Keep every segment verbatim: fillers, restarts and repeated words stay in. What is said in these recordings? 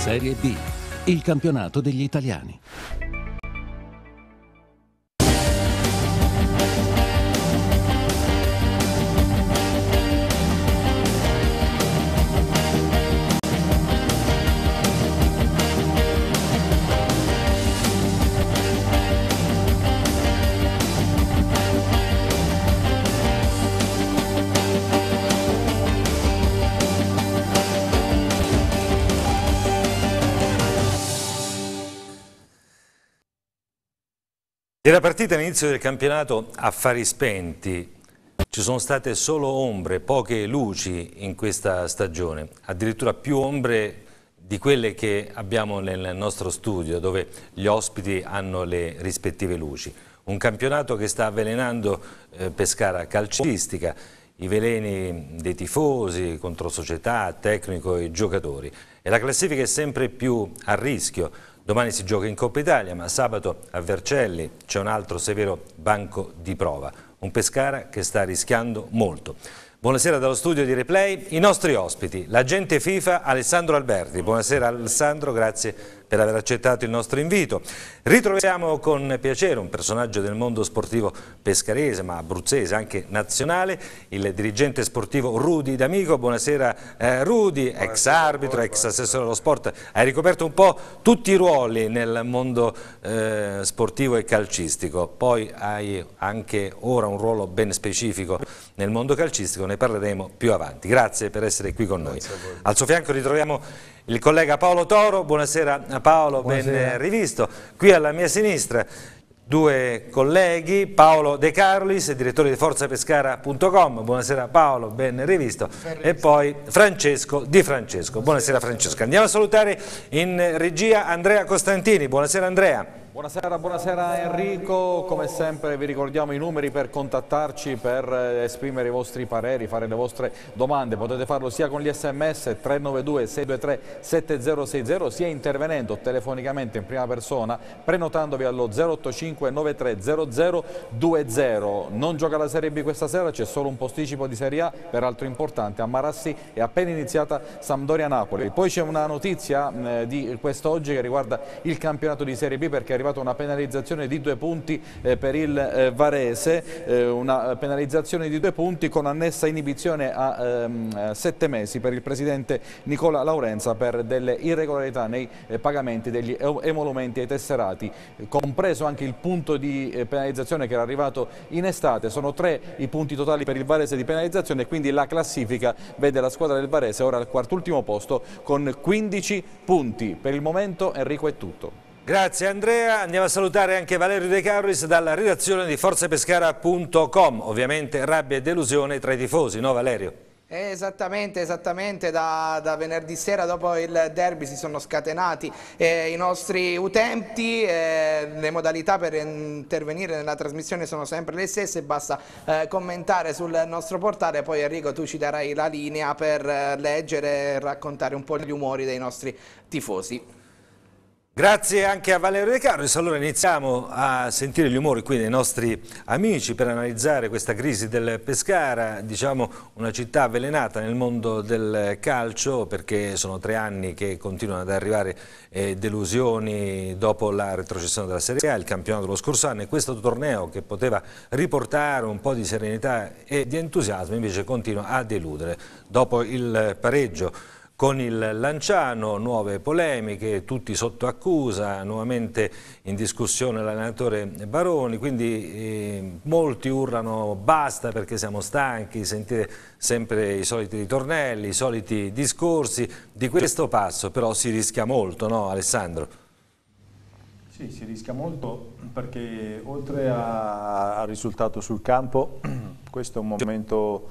Serie B, il campionato degli italiani. Era partita all'inizio del campionato a fari spenti, ci sono state solo ombre, poche luci in questa stagione, addirittura più ombre di quelle che abbiamo nel nostro studio dove gli ospiti hanno le rispettive luci. Un campionato che sta avvelenando eh, Pescara calcistica, i veleni dei tifosi contro società, tecnico e giocatori. E la classifica è sempre più a rischio. Domani si gioca in Coppa Italia, ma sabato a Vercelli c'è un altro severo banco di prova. Un Pescara che sta rischiando molto. Buonasera dallo studio di Replay, i nostri ospiti, l'agente FIFA Alessandro Alberti. Buonasera Alessandro, grazie per aver accettato il nostro invito. Ritroviamo con piacere un personaggio del mondo sportivo pescarese, ma abruzzese, anche nazionale, il dirigente sportivo Rudy D'Amico. Buonasera eh, Rudy, ex arbitro, ex assessore allo sport. Hai ricoperto un po' tutti i ruoli nel mondo eh, sportivo e calcistico, poi hai anche ora un ruolo ben specifico nel mondo calcistico, ne parleremo più avanti. Grazie per essere qui con noi. Al suo fianco ritroviamo il collega Paolo Toro. Buonasera Paolo, buonasera. Ben rivisto. Qui alla mia sinistra due colleghi, Paolo De Carlis, direttore di forza pescara punto com. Buonasera Paolo, ben rivisto. E poi Francesco Di Francesco. Buonasera Francesco. Andiamo a salutare in regia Andrea Costantini. Buonasera Andrea. Buonasera, buonasera Enrico, come sempre vi ricordiamo i numeri per contattarci, per esprimere i vostri pareri, fare le vostre domande. Potete farlo sia con gli sms tre nove due sei due tre sette zero sei zero, sia intervenendo telefonicamente in prima persona, prenotandovi allo zero otto cinque nove tre zero zero due zero. Non gioca la Serie B questa sera, c'è solo un posticipo di Serie A, peraltro importante, a Marassi è appena iniziata Sampdoria-Napoli. Poi c'è una notizia eh, di quest'oggi che riguarda il campionato di Serie B, perché è arrivata una penalizzazione di due punti eh, per il eh, Varese, eh, una penalizzazione di due punti con annessa inibizione a ehm, sette mesi per il presidente Nicola Laurenza per delle irregolarità nei eh, pagamenti degli emolumenti ai tesserati, compreso anche il punto di eh, penalizzazione che era arrivato in estate. Sono tre i punti totali per il Varese di penalizzazione, e quindi la classifica vede la squadra del Varese ora al quartultimo posto con quindici punti. Per il momento Enrico è tutto. Grazie Andrea, andiamo a salutare anche Valerio De Carlis dalla redazione di forza pescara punto com. Ovviamente rabbia e delusione tra i tifosi, no Valerio? Esattamente, esattamente, da, da venerdì sera dopo il derby si sono scatenati eh, i nostri utenti, eh, le modalità per intervenire nella trasmissione sono sempre le stesse, basta eh, commentare sul nostro portale, poi Enrico tu ci darai la linea per eh, leggere e raccontare un po' gli umori dei nostri tifosi. Grazie anche a Valerio De Carlis. Allora iniziamo a sentire gli umori qui dei nostri amici per analizzare questa crisi del Pescara, diciamo una città avvelenata nel mondo del calcio, perché sono tre anni che continuano ad arrivare eh, delusioni dopo la retrocessione della Serie A, il campionato dello scorso anno, e questo torneo che poteva riportare un po' di serenità e di entusiasmo invece continua a deludere. Dopo il pareggio con il Lanciano, nuove polemiche, tutti sotto accusa, nuovamente in discussione l'allenatore Baroni, quindi eh, molti urlano basta perché siamo stanchi di sentire sempre i soliti ritornelli, i soliti discorsi. Di questo passo però si rischia molto, no Alessandro? Sì, si rischia molto perché oltre a, al risultato sul campo, questo è un momento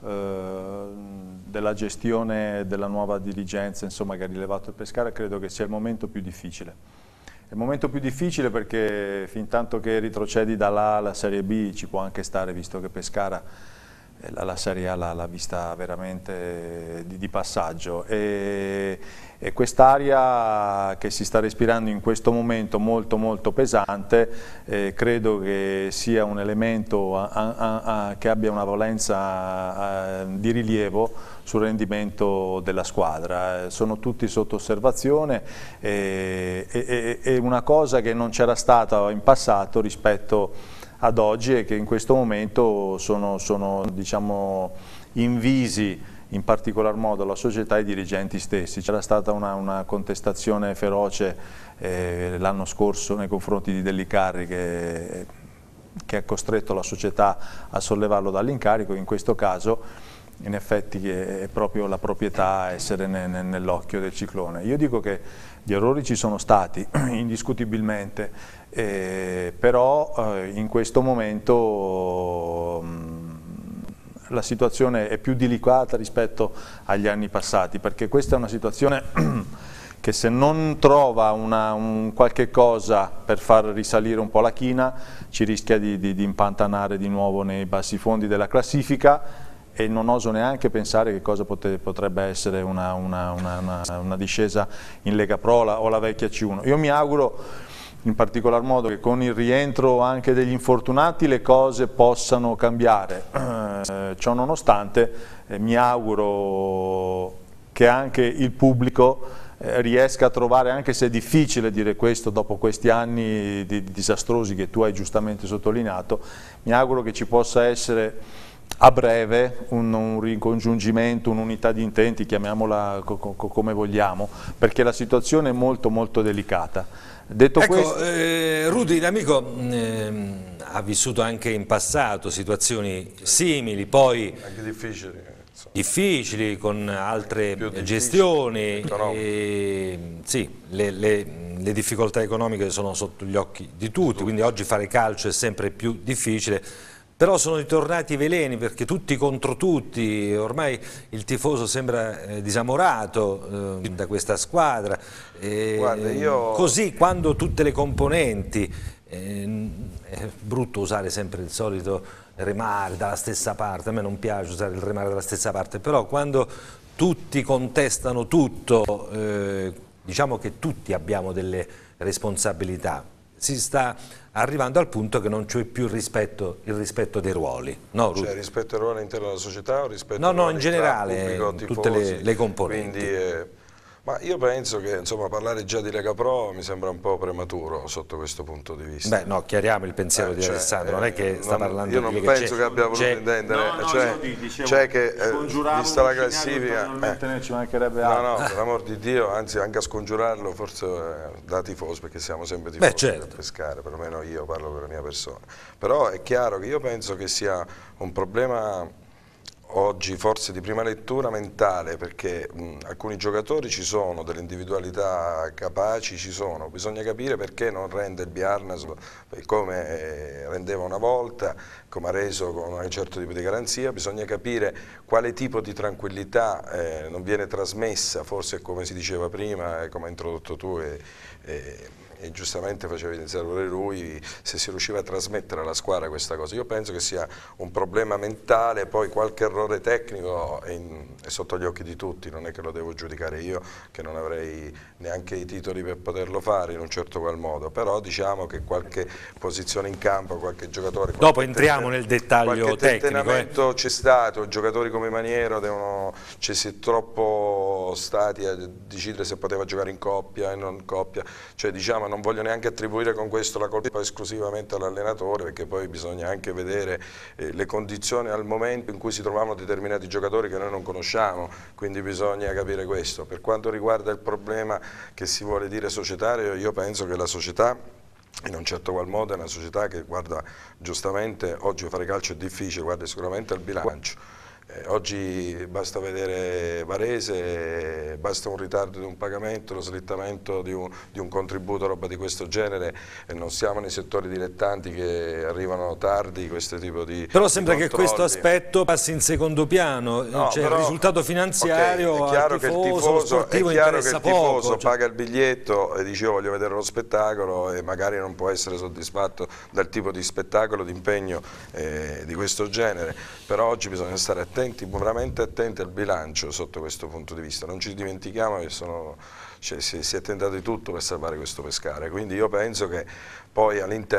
della gestione della nuova dirigenza, insomma, che ha rilevato il Pescara. Credo che sia il momento più difficile. È il momento più difficile perché fin tanto che retrocedi dall'A alla Serie B ci può anche stare, visto che Pescara la, la Serie A l'ha vista veramente di, di passaggio, e, e quest'aria che si sta respirando in questo momento molto molto pesante, eh, credo che sia un elemento a, a, a, che abbia una valenza a, di rilievo sul rendimento della squadra. Sono tutti sotto osservazione, e, e, e una cosa che non c'era stata in passato rispetto ad oggi è che in questo momento sono, sono diciamo, invisi in particolar modo la società e i dirigenti stessi. C'era stata una, una contestazione feroce eh, l'anno scorso nei confronti di Dellicarri che, che ha costretto la società a sollevarlo dall'incarico. In questo caso in effetti è proprio la proprietà a essere ne, ne, nell'occhio del ciclone. Io dico che gli errori ci sono stati, indiscutibilmente, eh, però eh, in questo momento mh, la situazione è più delicata rispetto agli anni passati, perché questa è una situazione che se non trova una, un qualche cosa per far risalire un po' la china, ci rischia di, di, di impantanare di nuovo nei bassi fondi della classifica, e non oso neanche pensare che cosa potrebbe essere una, una, una, una, una discesa in Lega Pro o la vecchia C uno. Io mi auguro in particolar modo che con il rientro anche degli infortunati le cose possano cambiare, eh, ciò nonostante eh, mi auguro che anche il pubblico eh, riesca a trovare, anche se è difficile dire questo dopo questi anni di, di disastrosi che tu hai giustamente sottolineato, mi auguro che ci possa essere a breve un, un ricongiungimento, un'unità di intenti, chiamiamola co co come vogliamo, perché la situazione è molto molto delicata. Detto ecco, questo, eh, Rudy, l'amico eh, ha vissuto anche in passato situazioni simili, poi anche difficili, difficili con altre gestioni, e, sì, le, le, le difficoltà economiche sono sotto gli occhi di tutti, quindi oggi fare calcio è sempre più difficile. Però sono ritornati i veleni, perché tutti contro tutti, ormai il tifoso sembra eh, disamorato eh, da questa squadra. Eh, Guarda, io... Così quando tutte le componenti, eh, è brutto usare sempre il solito remare dalla stessa parte, a me non piace usare il remare dalla stessa parte, però quando tutti contestano tutto, eh, diciamo che tutti abbiamo delle responsabilità. Si sta arrivando al punto che non c'è più il rispetto, il rispetto dei ruoli. No, cioè rispetto ai ruoli all'interno della società o rispetto no, ai no, ruoli in generale, pubblico, tutte tifosi, le, le componenti. Quindi, eh, ma io penso che insomma, parlare già di Lega Pro mi sembra un po' prematuro sotto questo punto di vista. Beh, no, chiariamo il pensiero eh, di cioè, Alessandro, non è che sta non, parlando io di non Lega, penso che abbia voluto intendere, no, no, cioè, dicevo, cioè che eh, vista la classifica, eh, ci mancherebbe no, altro. no, per l'amor di Dio, anzi anche a scongiurarlo forse eh, da tifoso, perché siamo sempre tifosi. Beh, certo. Per pescare, perlomeno io parlo per la mia persona. Però è chiaro che io penso che sia un problema oggi forse di prima lettura mentale, perché mh, alcuni giocatori ci sono, delle individualità capaci ci sono, bisogna capire perché non rende il Bjarnas come eh, rendeva una volta, come ha reso con un certo tipo di garanzia, bisogna capire quale tipo di tranquillità eh, non viene trasmessa, forse come si diceva prima, eh, come hai introdotto tu e, e e giustamente faceva evidenziare pure lui, se si riusciva a trasmettere alla squadra questa cosa. Io penso che sia un problema mentale, poi qualche errore tecnico è, in, è sotto gli occhi di tutti, non è che lo devo giudicare io, che non avrei neanche i titoli per poterlo fare in un certo qual modo, però diciamo che qualche posizione in campo, qualche giocatore... Qualche Dopo entriamo nel dettaglio tecnico. Eh. C'è stato, giocatori come Maniero devono, ci si è troppo stati a decidere se poteva giocare in coppia e non coppia, cioè diciamo non voglio neanche attribuire con questo la colpa esclusivamente all'allenatore, perché poi bisogna anche vedere eh, le condizioni al momento in cui si trovavano determinati giocatori che noi non conosciamo, quindi bisogna capire questo. Per quanto riguarda il problema che si vuole dire societario, io penso che la società in un certo qual modo è una società che guarda giustamente, oggi fare calcio è difficile, guarda sicuramente al bilancio, Eh, oggi basta vedere Varese, basta un ritardo di un pagamento, lo slittamento di un, di un contributo, roba di questo genere, e non siamo nei settori dilettanti che arrivano tardi, questo tipo di Però sembra di che questo aspetto passi in secondo piano, no, cioè però, il risultato finanziario okay, è chiaro al che il tifoso, tifoso, sportivo è chiaro che il tifoso poco, cioè. paga il biglietto e dice io voglio vedere lo spettacolo, e magari non può essere soddisfatto dal tipo di spettacolo, di impegno eh, di questo genere, però oggi bisogna stare attenti, veramente attenti al bilancio sotto questo punto di vista. Non ci dimentichiamo che sono, cioè, si, si è tentato di tutto per salvare questo Pescara, quindi io penso che poi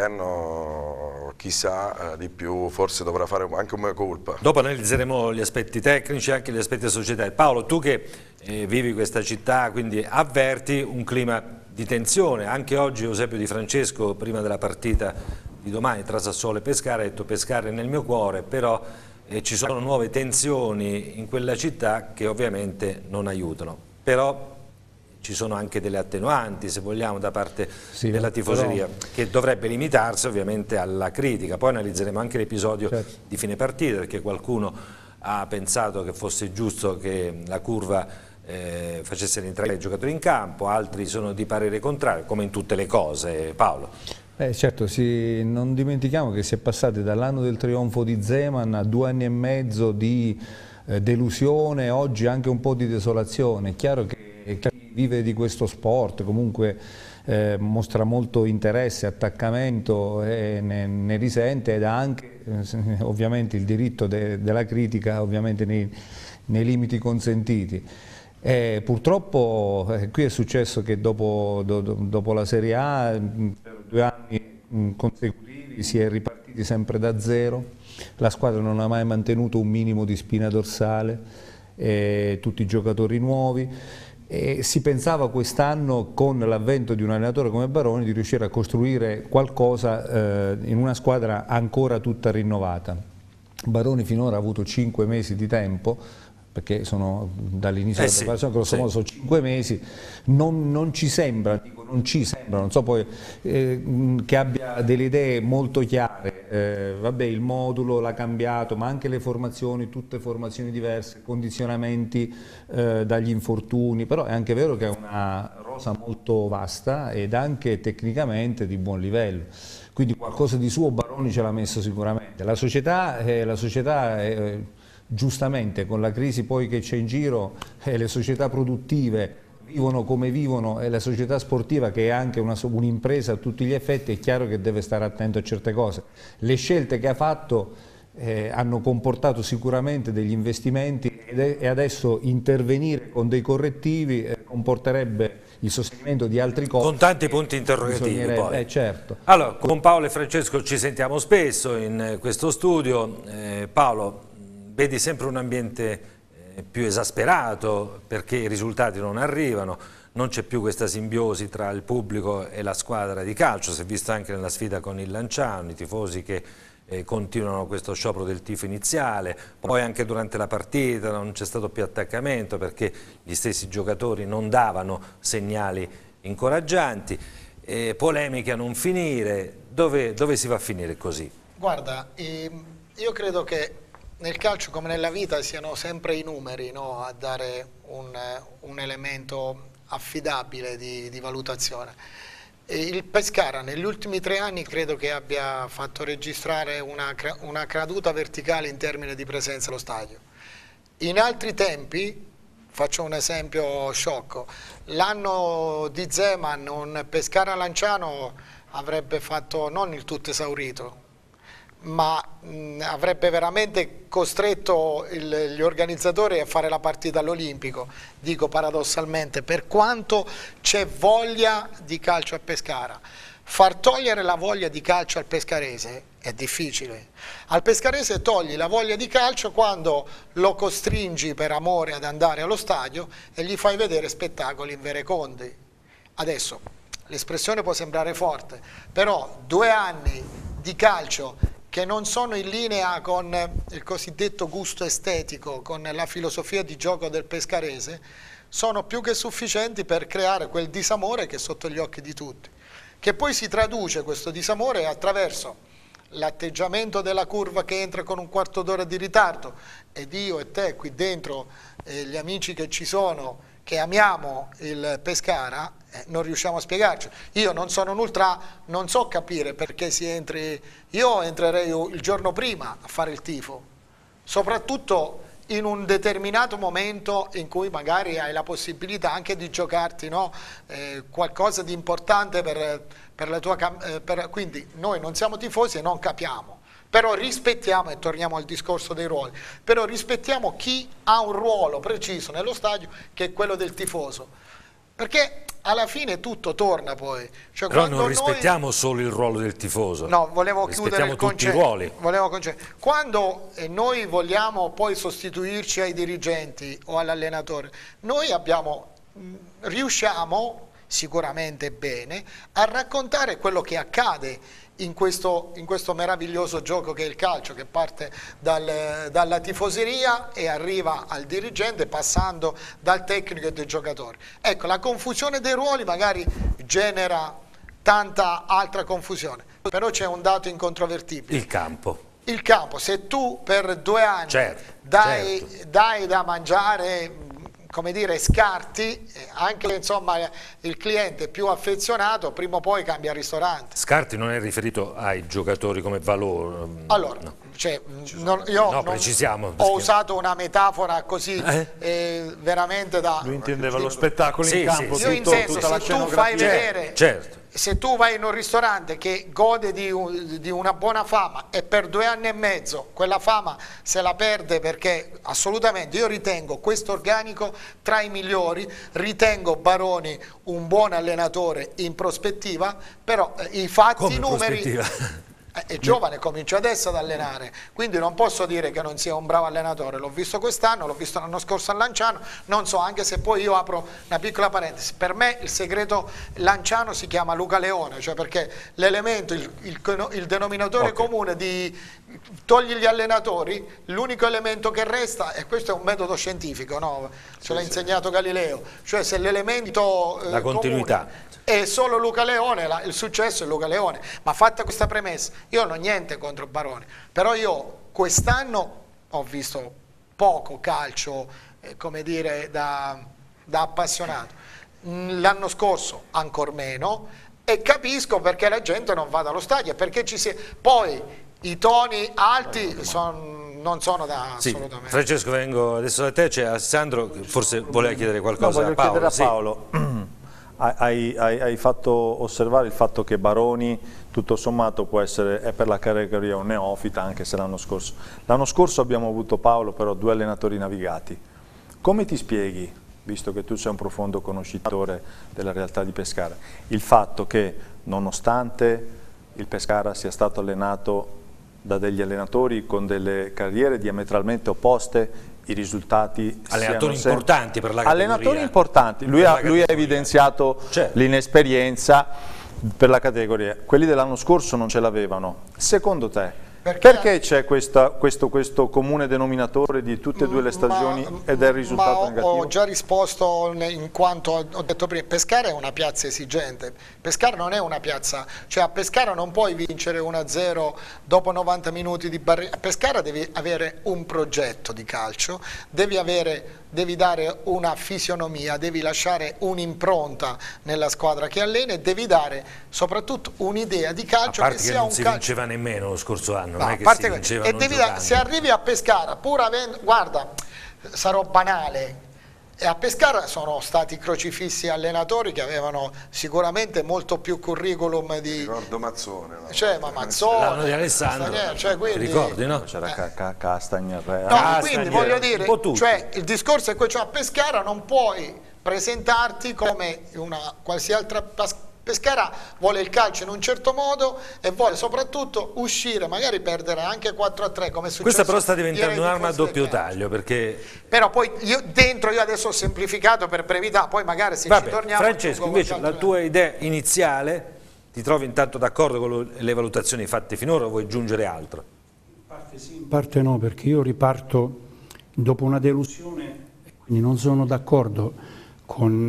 all'interno chissà eh, di più, forse dovrà fare anche un mea culpa. Dopo analizzeremo gli aspetti tecnici e anche gli aspetti societari. Paolo, tu che eh, vivi questa città, quindi avverti un clima di tensione. Anche oggi Eusebio Di Francesco, prima della partita di domani tra Sassuolo e Pescara, ha detto Pescara è nel mio cuore, però eh, ci sono nuove tensioni in quella città che ovviamente non aiutano. Però ci sono anche delle attenuanti, se vogliamo, da parte sì, della tifoseria, però, che dovrebbe limitarsi ovviamente alla critica. Poi analizzeremo anche l'episodio certo. di fine partita, perché qualcuno ha pensato che fosse giusto che la curva eh, facesse rientrare i giocatori in campo, altri sono di parere contrario, come in tutte le cose. Paolo. Eh, certo, sì, non dimentichiamo che si è passati dall'anno del trionfo di Zeman a due anni e mezzo di eh, delusione, oggi anche un po' di desolazione. È chiaro che chi vive di questo sport comunque eh, mostra molto interesse, attaccamento e ne, ne risente, ed ha anche eh, ovviamente il diritto de, della critica, ovviamente nei, nei limiti consentiti. Eh, purtroppo eh, qui è successo che dopo, do, dopo la Serie A per due anni mh, consecutivi si è ripartiti sempre da zero, la squadra non ha mai mantenuto un minimo di spina dorsale, eh, tutti i giocatori nuovi, e si pensava quest'anno, con l'avvento di un allenatore come Baroni, di riuscire a costruire qualcosa eh, in una squadra ancora tutta rinnovata. Baroni finora ha avuto cinque mesi di tempo, perché sono dall'inizio eh della preparazione, sì, grosso modo sono cinque mesi, non, non ci sembra, dico non ci sembra, non so poi, eh, che abbia delle idee molto chiare, eh, vabbè il modulo l'ha cambiato, ma anche le formazioni, tutte formazioni diverse, condizionamenti eh, dagli infortuni, però è anche vero che è una rosa molto vasta ed anche tecnicamente di buon livello. Quindi qualcosa di suo Baroni ce l'ha messo sicuramente. La società, eh, la società è, giustamente con la crisi poi che c'è in giro, eh, le società produttive vivono come vivono, e la società sportiva, che è anche un'impresa a tutti gli effetti, è chiaro che deve stare attento a certe cose. Le scelte che ha fatto eh, hanno comportato sicuramente degli investimenti, ed è, e adesso intervenire con dei correttivi eh, comporterebbe il sostenimento di altri costi. Con tanti punti interrogativi poi. Eh, certo. Allora, con Paolo e Francesco ci sentiamo spesso in questo studio. Eh, Paolo, vedi sempre un ambiente eh, più esasperato perché i risultati non arrivano, non c'è più questa simbiosi tra il pubblico e la squadra di calcio, si è visto anche nella sfida con il Lanciano, i tifosi che eh, continuano questo sciopero del tifo iniziale, poi anche durante la partita non c'è stato più attaccamento perché gli stessi giocatori non davano segnali incoraggianti, eh, polemiche a non finire. Dove, dove si va a finire così? Guarda, ehm, io credo che nel calcio come nella vita siano sempre i numeri, no, a dare un, un elemento affidabile di, di valutazione. E il Pescara negli ultimi tre anni credo che abbia fatto registrare una, una caduta verticale in termini di presenza allo stadio. In altri tempi, faccio un esempio sciocco, l'anno di Zeman un Pescara-Lanciano avrebbe fatto non il tutto esaurito, ma mh, avrebbe veramente costretto il, gli organizzatori a fare la partita all'Olimpico, dico paradossalmente, per quanto c'è voglia di calcio a Pescara. Far togliere la voglia di calcio al pescarese è difficile. Al pescarese togli la voglia di calcio quando lo costringi per amore ad andare allo stadio e gli fai vedere spettacoli in vere conti. Adesso, l'espressione può sembrare forte, però due anni di calcio che non sono in linea con il cosiddetto gusto estetico, con la filosofia di gioco del pescarese, sono più che sufficienti per creare quel disamore che è sotto gli occhi di tutti, che poi si traduce questo disamore attraverso l'atteggiamento della curva che entra con un quarto d'ora di ritardo, ed io e te qui dentro, eh, gli amici che ci sono, che amiamo il Pescara, eh, non riusciamo a spiegarci. Io non sono un ultra, non so capire perché si entri, io entrerei il giorno prima a fare il tifo, soprattutto in un determinato momento in cui magari hai la possibilità anche di giocarti, no? eh, qualcosa di importante per, per la tua eh, per, quindi noi non siamo tifosi e non capiamo, però rispettiamo, e torniamo al discorso dei ruoli, però rispettiamo chi ha un ruolo preciso nello stadio, che è quello del tifoso, perché alla fine tutto torna poi. Cioè, però non noi... rispettiamo solo il ruolo del tifoso. No, volevo chiudere il tutti i ruoli. Volevo Quando eh, noi vogliamo poi sostituirci ai dirigenti o all'allenatore, noi abbiamo, mh, riusciamo sicuramente bene a raccontare quello che accade in questo, in questo meraviglioso gioco che è il calcio, che parte dal, dalla tifoseria e arriva al dirigente, passando dal tecnico e dai giocatori. Ecco, la confusione dei ruoli magari genera tanta altra confusione, però c'è un dato incontrovertibile: il campo. Il campo, se tu per due anni certo, dai, certo. dai da mangiare, come dire, scarti, anche insomma il cliente più affezionato prima o poi cambia ristorante. Scarti non è riferito ai giocatori come valore? Allora, no. cioè, non, io no, non, precisiamo, ho perché... usato una metafora così eh? Eh, veramente da... Lui intendeva lo spettacolo sì, in campo, sì, io sì. in senso, tutta la se tu fai vedere... certo. Se tu vai in un ristorante che gode di, un, di una buona fama e per due anni e mezzo quella fama se la perde, perché assolutamente io ritengo questo organico tra i migliori, ritengo Baroni un buon allenatore in prospettiva, però eh, i fatti, come i numeri... prospettiva? È giovane, comincia adesso ad allenare, quindi non posso dire che non sia un bravo allenatore. L'ho visto quest'anno, l'ho visto l'anno scorso a Lanciano, non so, anche se poi io apro una piccola parentesi, per me il segreto Lanciano si chiama Luca Leone, cioè perché l'elemento, il, il, il denominatore okay. comune di togli gli allenatori, l'unico elemento che resta, e questo è un metodo scientifico, no? Ce l'ha sì, insegnato sì. Galileo, cioè se l'elemento eh, la continuità comune è solo Luca Leone, la, il successo è Luca Leone. Ma fatta questa premessa, io non ho niente contro Baroni, però io quest'anno ho visto poco calcio, eh, come dire, da, da appassionato, l'anno scorso ancor meno, e capisco perché la gente non va dallo stadio, perché ci si... poi i toni alti son, non sono da sì. assolutamente. Francesco, vengo adesso da te, c'è Alessandro che forse voleva chiedere qualcosa no, a Paolo. Chiedere a sì. Paolo. Hai, hai, hai fatto osservare il fatto che Baroni tutto sommato può essere, è per la categoria un neofita, anche se l'anno scorso l'anno scorso abbiamo avuto, Paolo, però due allenatori navigati. Come ti spieghi, visto che tu sei un profondo conoscitore della realtà di Pescara, il fatto che nonostante il Pescara sia stato allenato da degli allenatori con delle carriere diametralmente opposte, i risultati allenatori siano importanti per la categoria. Allenatori importanti, lui ha, lui ha evidenziato certo. l'inesperienza per la categoria, quelli dell'anno scorso non ce l'avevano. Secondo te perché c'è questo, questo comune denominatore di tutte e due le stagioni ma, ed è il risultato ma negativo? Ho già risposto in quanto ho detto prima, Pescara è una piazza esigente, Pescara non è una piazza, cioè a Pescara non puoi vincere uno a zero dopo novanta minuti di barriera. A Pescara devi avere un progetto di calcio, devi, avere, devi dare una fisionomia, devi lasciare un'impronta nella squadra che allena e devi dare soprattutto un'idea di calcio a parte che, che sia non un si calcio. vinceva nemmeno lo scorso anno. No, non è a che parte si vinceva e non devi giocando. da, se arrivi a Pescara pur avendo, guarda, sarò banale, e a Pescara sono stati crocifissi allenatori che avevano sicuramente molto più curriculum di... Ricordo Mazzone. No? Cioè, ma Mazzone... L'anno di Alessandro, cioè, quindi, ricordi, no? C'era eh. Castagna, no, Castagna, quindi voglio dire, un cioè, il discorso è questo, cioè, a Pescara non puoi presentarti come una qualsiasi altra... Pescara vuole il calcio in un certo modo e vuole soprattutto uscire, magari perdere anche quattro a tre come è successo. Questa però sta diventando un'arma a doppio taglio, perché... Però poi io dentro, io adesso ho semplificato per brevità, poi magari se Vabbè, ci torniamo... Francesco, invece la tua idea iniziale, ti trovi intanto d'accordo con le valutazioni fatte finora o vuoi aggiungere altro? In parte sì, in parte no, perché io riparto dopo una delusione, quindi non sono d'accordo con...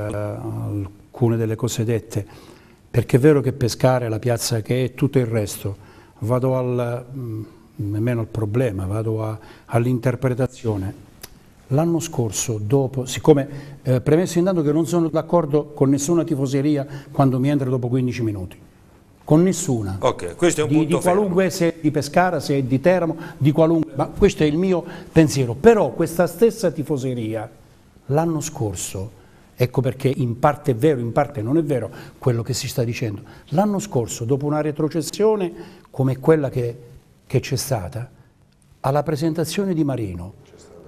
Eh, alcune delle cose dette, perché è vero che Pescara è la piazza che è tutto il resto, vado al, mh, nemmeno al problema, vado all'interpretazione. L'anno scorso, dopo, siccome eh, premesso intanto che non sono d'accordo con nessuna tifoseria quando mi entra dopo quindici minuti, con nessuna, okay, questo è un di, punto di qualunque, se è di Pescara, se è di Teramo, di qualunque, ma questo è il mio pensiero. Però questa stessa tifoseria l'anno scorso, ecco perché in parte è vero, in parte non è vero quello che si sta dicendo, l'anno scorso dopo una retrocessione come quella che c'è stata, alla presentazione di Marino,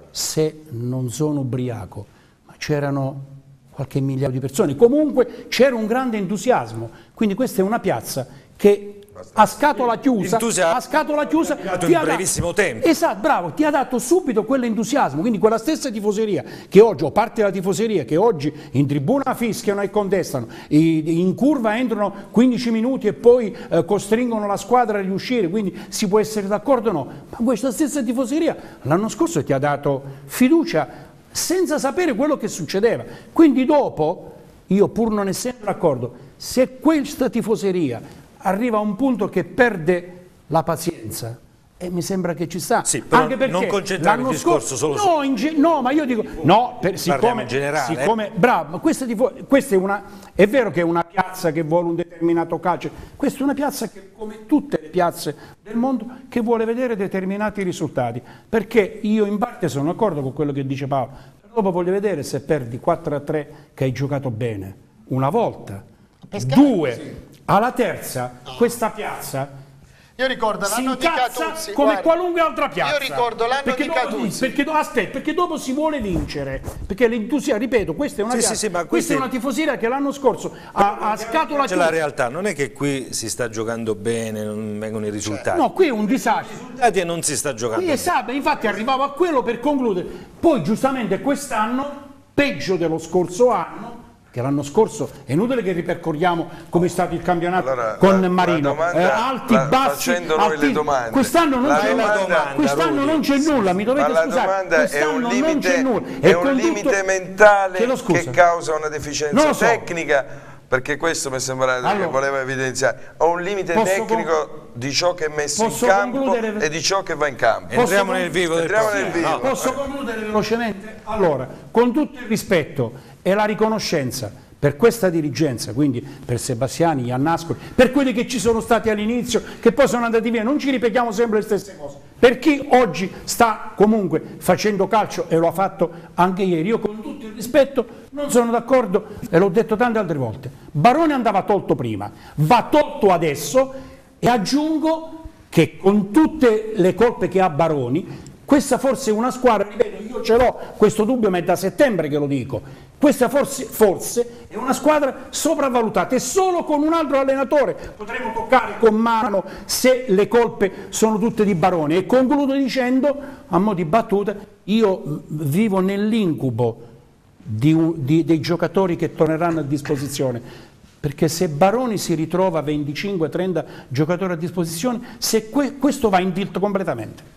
se non sono ubriaco, ma c'erano qualche migliaio di persone, comunque c'era un grande entusiasmo, quindi questa è una piazza che a scatola chiusa, a scatola chiusa ti ha brevissimo tempo. Esatto, bravo, ti ha dato subito quell'entusiasmo, quindi quella stessa tifoseria che oggi, o parte della tifoseria che oggi in tribuna fischiano e contestano, in curva entrano quindici minuti e poi eh, costringono la squadra a riuscire, quindi si può essere d'accordo o no, ma questa stessa tifoseria l'anno scorso ti ha dato fiducia senza sapere quello che succedeva, quindi dopo, io pur non essendo d'accordo, se questa tifoseria arriva a un punto che perde la pazienza e mi sembra che ci sta, sì, però anche perché non concentrare il discorso solo su... no, in no, ma io dico no, per, siccome, in generale, siccome eh? bravo, ma questa, questa è una, è vero che è una piazza che vuole un determinato calcio, questa è una piazza che, come tutte le piazze del mondo, che vuole vedere determinati risultati, perché io in parte sono d'accordo con quello che dice Paolo, però dopo voglio vedere se perdi quattro a tre che hai giocato bene una volta, Pescara, due, sì. Alla terza, no. Questa piazza io ricordo l'anno di Catuzzi come guarda, qualunque altra piazza. Io ricordo l'anno perché di dopo, Catuzzi. Perché, aspetta, perché dopo si vuole vincere. Perché l'entusiasmo, ripeto, questa è una, sì, piazza, sì, sì, ma questa è una tifoseria che l'anno scorso ha, ha scatola chiusa. C'è la realtà, non è che qui si sta giocando bene, non vengono i risultati. No, qui è un disastro. I risultati e non si sta giocando. Qui è sabato, infatti arrivavo a quello per concludere. Poi giustamente quest'anno, peggio dello scorso anno, che l'anno scorso è inutile che ripercorriamo come è stato il campionato allora, con la, Marino, la domanda, eh, alti, la, bassi, alti. Quest'anno non c'è quest'anno non c'è nulla, mi dovete ma scusare, la domanda è un limite, è e un limite tutto, mentale che causa una deficienza so. tecnica, perché questo mi sembra allora, che voleva evidenziare, ho un limite tecnico di ciò che è messo in campo e di ciò che va in campo. Entriamo nel vivo del nel vivo. No. Posso concludere velocemente? Allora, con tutto il rispetto e la riconoscenza per questa dirigenza, quindi per Sebastiani, Iannascoli, per quelli che ci sono stati all'inizio, che poi sono andati via, non ci ripetiamo sempre le stesse cose. Per chi oggi sta comunque facendo calcio e lo ha fatto anche ieri, io con tutto il rispetto non sono d'accordo e l'ho detto tante altre volte. Barone andava tolto prima, va tolto adesso e aggiungo che con tutte le colpe che ha Baroni, questa forse è una squadra, ripeto, io ce l'ho, questo dubbio ma è da settembre che lo dico, questa forse, forse è una squadra sopravvalutata e solo con un altro allenatore potremo toccare con mano se le colpe sono tutte di Barone. E concludo dicendo, a mo' di battuta, io vivo nell'incubo di, di, dei giocatori che torneranno a disposizione, perché se Baroni si ritrova venticinque trenta giocatori a disposizione, se que, questo va in tilt completamente.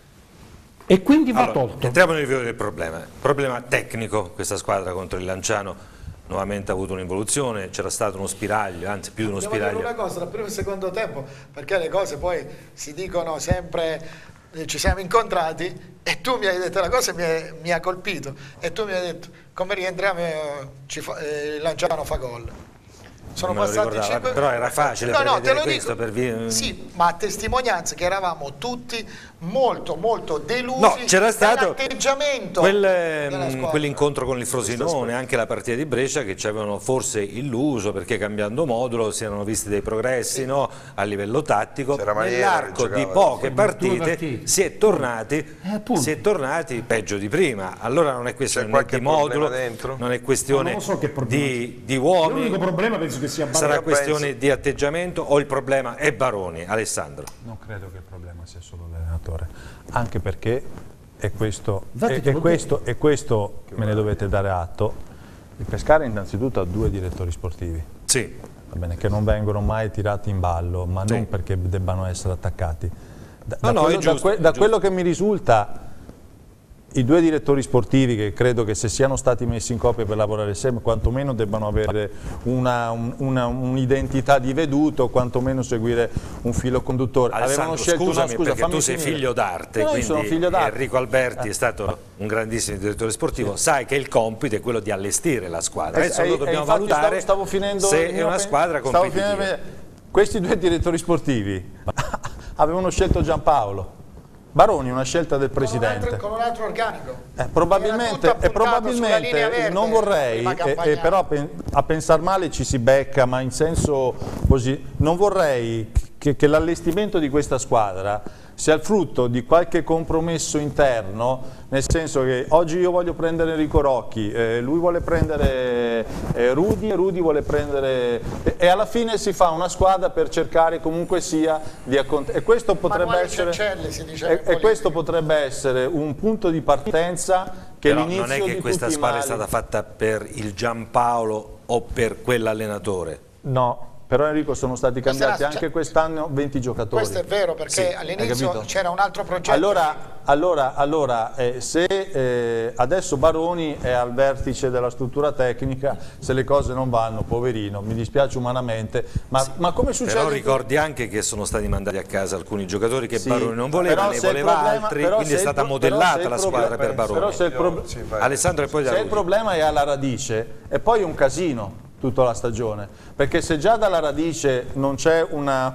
E quindi va allora, tolto. Entriamo nel vivo del problema. Problema tecnico, questa squadra contro il Lanciano nuovamente ha avuto un'involuzione, c'era stato uno spiraglio, anzi più di uno Devo spiraglio. Devo dire una cosa, dal primo e secondo tempo, perché le cose poi si dicono sempre, eh, ci siamo incontrati e tu mi hai detto la cosa e mi, è, mi ha colpito e tu mi hai detto come rientriamo eh, ci fa, eh, il Lanciano fa gol. Sono passati cinque... Però era facile no, no, te lo questo dico. Per via... Sì, ma a testimonianza che eravamo tutti molto molto delusi no, c'era stato dall'atteggiamento quel, quell'incontro con il Frosinone, anche la partita di Brescia, che ci avevano forse illuso perché cambiando modulo si erano visti dei progressi, sì, no, a livello tattico. Nell'arco di poche partite si è tornati eh, si è tornati peggio di prima. Allora non è questione di modulo, dentro? non è questione non so di, di uomini. L'unico problema penso che sia sarà questione penso. di atteggiamento o il problema è Baroni? Alessandro? Non credo che il problema sia solo l'allenatore, anche perché è questo, Infatti, è, è questo, è questo me ne dovete dare atto. Il Pescara innanzitutto ha due direttori sportivi, sì. Va bene, che non vengono mai tirati in ballo, ma sì. non perché debbano essere attaccati. Da, no, da, no, quello, giusto, da, que, da quello che mi risulta, i due direttori sportivi, che credo che se siano stati messi in coppia per lavorare insieme, quantomeno debbano avere un'identità un, di veduto, quantomeno seguire un filo conduttore. Alessandro, scusami, una, scusa, perché tu sei figlio d'arte, no, quindi figlio Enrico Alberti eh. è stato un grandissimo direttore sportivo, sì. Sai che il compito è quello di allestire la squadra, adesso eh, dobbiamo eh, valutare stavo, stavo finendo se è una squadra competitiva. Finendo, questi due direttori sportivi avevano scelto Giampaolo. Baroni, una scelta del Presidente. Con un altro, un altro organico. Eh, probabilmente, e probabilmente non vorrei, eh, eh, però a pensar male ci si becca, ma in senso così, non vorrei che, che l'allestimento di questa squadra sia il frutto di qualche compromesso interno, nel senso che oggi io voglio prendere Enrico Rocchi, eh, lui vuole prendere eh, Rudy, Rudy vuole prendere... E, e alla fine si fa una squadra per cercare comunque sia di accontentare. E questo potrebbe essere... Cencelli, si dice e, e questo potrebbe essere un punto di partenza che però l'inizio non è che di questa tutti squadra mali... è stata fatta per il Giampaolo o per quell'allenatore? No. Però Enrico sono stati cambiati anche cioè, quest'anno venti giocatori. Questo è vero perché sì, all'inizio c'era un altro progetto. Allora, allora, allora eh, se eh, adesso Baroni è al vertice della struttura tecnica, se le cose non vanno, poverino, mi dispiace umanamente, ma, sì, ma come succede? Però ricordi anche che sono stati mandati a casa alcuni giocatori che sì, Baroni non voleva, ne voleva problema, altri, quindi è stata modellata la squadra per Baroni. Però se il pro... Alessandro e poi se il problema è alla radice, è poi un casino tutta la stagione, perché se già dalla radice non c'è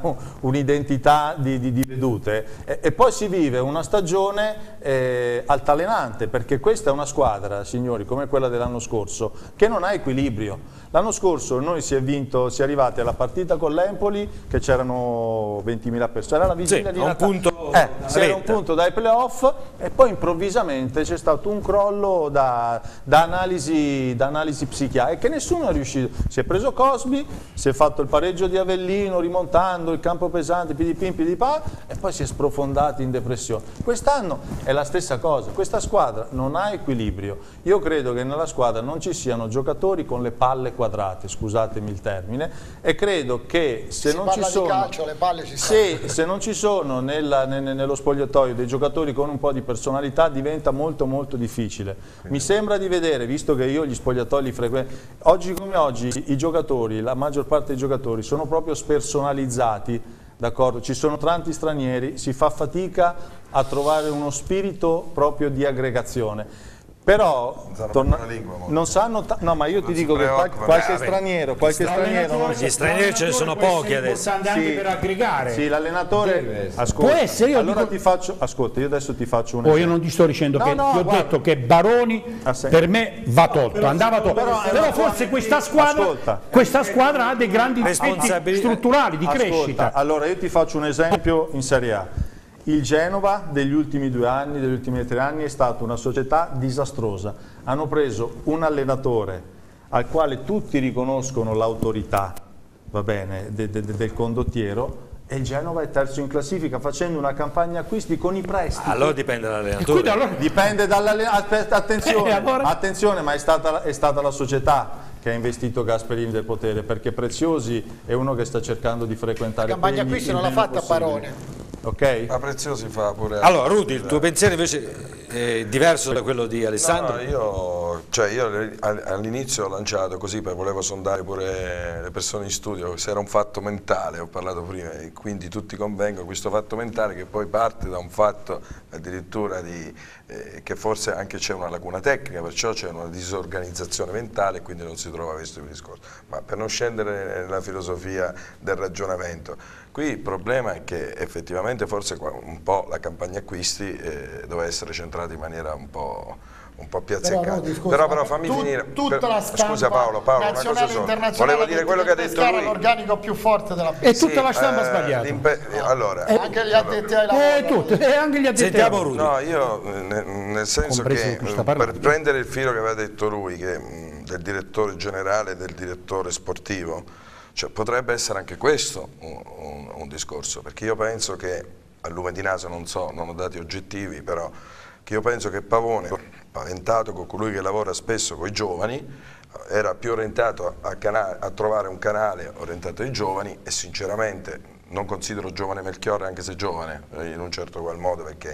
un'identità un di, di, di vedute e, e poi si vive una stagione eh, altalenante, perché questa è una squadra, signori, come quella dell'anno scorso, che non ha equilibrio. L'anno scorso noi si è vinto, si è arrivati alla partita con l'Empoli che c'erano ventimila persone, era la vigilia sì, di Natale, un punto, eh, c'era un punto dai playoff e poi improvvisamente c'è stato un crollo da, da analisi, da analisi psichiatrica e che nessuno è riuscito. Si è preso Cosby, si è fatto il pareggio di Avellino rimontando il campo pesante, pidipim, pidipà, e poi si è sprofondati in depressione. Quest'anno è la stessa cosa, questa squadra non ha equilibrio. Io credo che nella squadra non ci siano giocatori con le palle quadrate, scusatemi il termine, e credo che se si non ci sono, calcio, le palle ci se, se non ci sono nella, ne, nello spogliatoio dei giocatori con un po' di personalità diventa molto molto difficile. Mi sembra di vedere, visto che io gli spogliatoi li frequento, oggi come oggi i giocatori, la maggior parte dei giocatori sono proprio spersonalizzati, d'accordo? Ci sono tanti stranieri, si fa fatica a trovare uno spirito proprio di aggregazione. Però non sanno, torna, lingua, non sanno no, ma io non ti dico che qualche, qualche straniero, qualche straniero gli stranieri ce ne sono pochi adesso. Anche sì, per aggregare. Sì, l'allenatore ascolta. Può essere, io allora dico... ti faccio, ascolta, io adesso ti faccio un oh, io non ti sto dicendo no, che no, ti ho guarda. detto che Baroni per me va tolto, andava tolto. Però, però forse questa squadra, ascolta. questa squadra ha dei grandi responsabilità strutturali di ascolta, crescita. Allora io ti faccio un esempio in Serie A. Il Genova degli ultimi due anni, degli ultimi tre anni è stata una società disastrosa. Hanno preso un allenatore al quale tutti riconoscono l'autorità, va bene, de, de, de, del condottiero, e il Genova è terzo in classifica facendo una campagna acquisti con i prestiti. Allora dipende dall'allenatore. Allora... Dipende dall'allenatore. Attenzione, eh, allora... attenzione, ma è stata, è stata la società che ha investito Gasperini del potere, perché Preziosi è uno che sta cercando di frequentare. La campagna acquisti non l'ha fatta Barone. Ok? Ma Preziosi fa pure... Allora Rudy, il tuo pensiero invece è diverso da quello di Alessandro? No, io, cioè io all'inizio ho lanciato così, per volevo sondare pure le persone in studio, se era un fatto mentale, ho parlato prima, e quindi tutti convengono questo fatto mentale che poi parte da un fatto addirittura di, eh, che forse anche c'è una lacuna tecnica, perciò c'è una disorganizzazione mentale e quindi non si trova questo discorso. Ma per non scendere nella filosofia del ragionamento, qui il problema è che effettivamente forse un po' la campagna acquisti eh, doveva essere centrata in maniera un po', un po' più azzeccata. Però, però, però fammi tu, finire. Tutta per, la stampa scusa Paolo, Paolo, una cosa sola. Volevo dire quello che ha detto lui. L'organico più forte della e tutta sì, la stampa eh, sbagliata. Allora, e anche gli addetti ai lavori. E tutto, e anche gli addetti Sentiamo ai lavori. No, io nel, nel senso che per prendere il filo che aveva detto lui, che mh, del direttore generale e del direttore sportivo, cioè, potrebbe essere anche questo un, un, un discorso, perché io penso che a lume di naso, non so, non ho dati oggettivi, però che io penso che Pavone, paventato con colui che lavora spesso con i giovani, era più orientato a, a trovare un canale orientato ai giovani, e sinceramente non considero giovane Melchiorre, anche se giovane in un certo qual modo, perché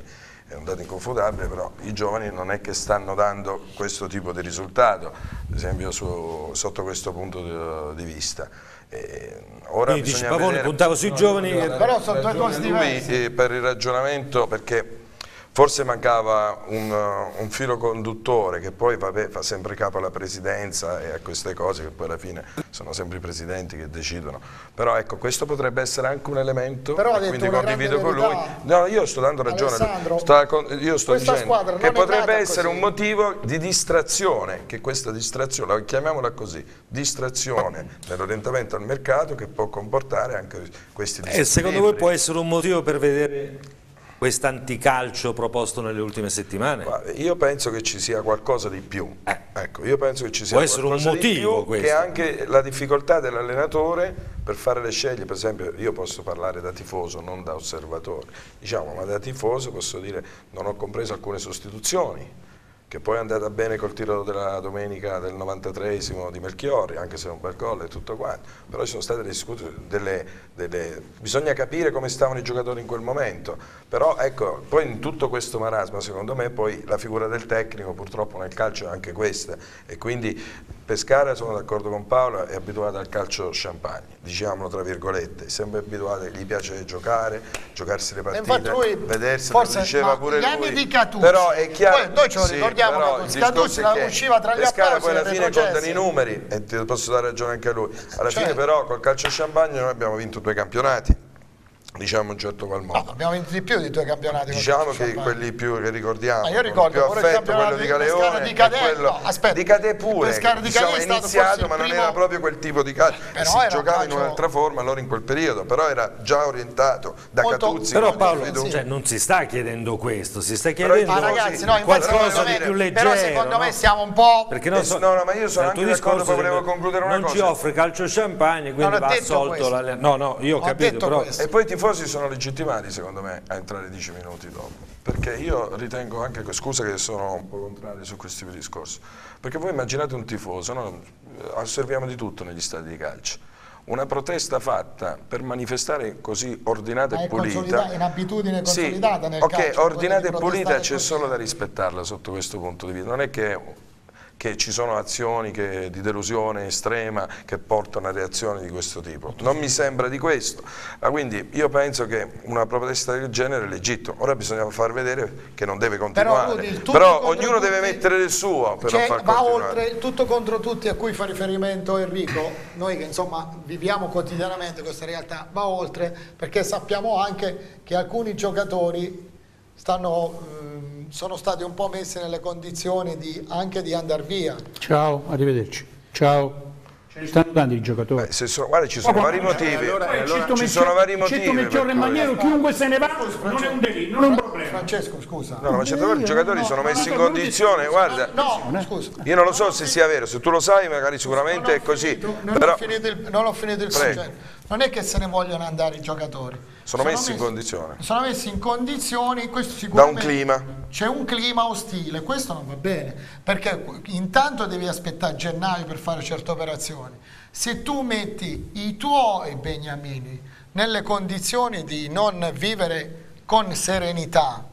è un dato inconfutabile, però i giovani non è che stanno dando questo tipo di risultato, ad esempio su, sotto questo punto di, di vista. Eh, ora Quindi bisogna dici, Pavone, puntavo sui no, giovani, no, no, però sono due cose diverse. eh, per il ragionamento, perché forse mancava un, un filo conduttore che poi vabbè, fa sempre capo alla presidenza e a queste cose che poi alla fine sono sempre i presidenti che decidono, però ecco, questo potrebbe essere anche un elemento, però e quindi condivido con lui. No, io sto dando ragione, sto, io sto dicendo che potrebbe essere così. Un motivo di distrazione, che questa distrazione, chiamiamola così, distrazione nell'orientamento al mercato, che può comportare anche questi disequilibri. E secondo voi può essere un motivo per vedere quest'anticalcio proposto nelle ultime settimane? Guarda, io penso che ci sia qualcosa di più. Eh. Ecco, io penso che ci sia Può essere un motivo di più, che anche la difficoltà dell'allenatore per fare le scelte. Per esempio, io posso parlare da tifoso, non da osservatore, diciamo, ma da tifoso posso dire non ho compreso alcune sostituzioni, che poi è andata bene col tiro della domenica del novantatreesimo di Melchiorri, anche se è un bel gol e tutto quanto, però ci sono state delle, delle, delle bisogna capire come stavano i giocatori in quel momento, però ecco, poi in tutto questo marasma secondo me poi la figura del tecnico purtroppo nel calcio è anche questa, e quindi Pescara, sono d'accordo con Paolo, è abituato al calcio champagne, diciamolo tra virgolette, è sempre abituato, gli piace giocare, giocarsi le partite, lui, vedersi, forse, diceva pure gli lui, anni di Catuzzi, però è chiaro, poi noi ce lo sì, ricordiamo, Catuzzi, Catuzzi usciva tra gli Pescara applausi poi alla fine contano i numeri, e ti posso dare ragione anche a lui, alla cioè, fine però col calcio champagne noi abbiamo vinto due campionati, diciamo in certo qual modo. No, abbiamo vinto di più di due campionati. Diciamo che quelli più che ricordiamo, ma io ricordo più affetto, quello di Galeone, di Cadè, quello no, aspetta, di Cadè pure, Pescara di diciamo, Cadè è iniziato ma non era proprio quel tipo di calcio, si giocava in un'altra forma allora in quel periodo, però era già orientato da molto, Catuzzi. Però Paolo, cioè, non si sta chiedendo questo, si sta chiedendo ma ragazzi, no, qualcosa me, di più leggero. Però secondo no? me siamo un po'... Perché non so, no, no, ma io sono anche d'accordo, poi volevo concludere una non cosa. Non ci offre calcio champagne, quindi va assolto la... No, no, io ho, ho capito, però... Questo. E poi i tifosi sono legittimati, secondo me, a entrare dieci minuti dopo, perché io ritengo anche, scusa che sono un po' contrario su questo tipo di discorso, perché voi immaginate un tifoso, no? Osserviamo di tutto negli stadi di calcio, una protesta fatta per manifestare così ordinata ma e pulita, è un'abitudine consolidata sì, nel ok, calcio, ordinata e pulita c'è solo da rispettarla sotto questo punto di vista, non è che che ci sono azioni che, di delusione estrema che portano a reazioni di questo tipo. Non mi sembra di questo. Ma quindi io penso che una protesta del genere è legittima. Ora bisogna far vedere che non deve continuare. Però, Rudy, Però ognuno tutti, deve mettere del suo per cioè, far va continuare. oltre il tutto contro tutti a cui fa riferimento Enrico, noi che insomma viviamo quotidianamente questa realtà, va oltre perché sappiamo anche che alcuni giocatori stanno... sono stati un po' messi nelle condizioni di, anche di andare via. Ciao, arrivederci. Ciao. Ci stanno tanti i giocatori. Beh, se so, guarda, ci sono oh, vari motivi. Allora, allora, ci sono vari motivi. Melchiorre in maniera, chiunque se ne va non è un delitto, non è un problema. Francesco, scusa. No, ma certamente i giocatori no, sono messi in condizione, guarda. No, scusa. Io non lo so se sia vero, se tu lo sai magari sicuramente è così. Finito, non, però... ho finito il, non ho finito il concetto. Non è che se ne vogliono andare i giocatori. Sono, sono messi, messi in condizione. Sono messi in condizioni, questo sicuramente da un clima. C'è un clima ostile, questo non va bene, perché intanto devi aspettare gennaio per fare certe operazioni. Se tu metti i tuoi beniamini nelle condizioni di non vivere con serenità,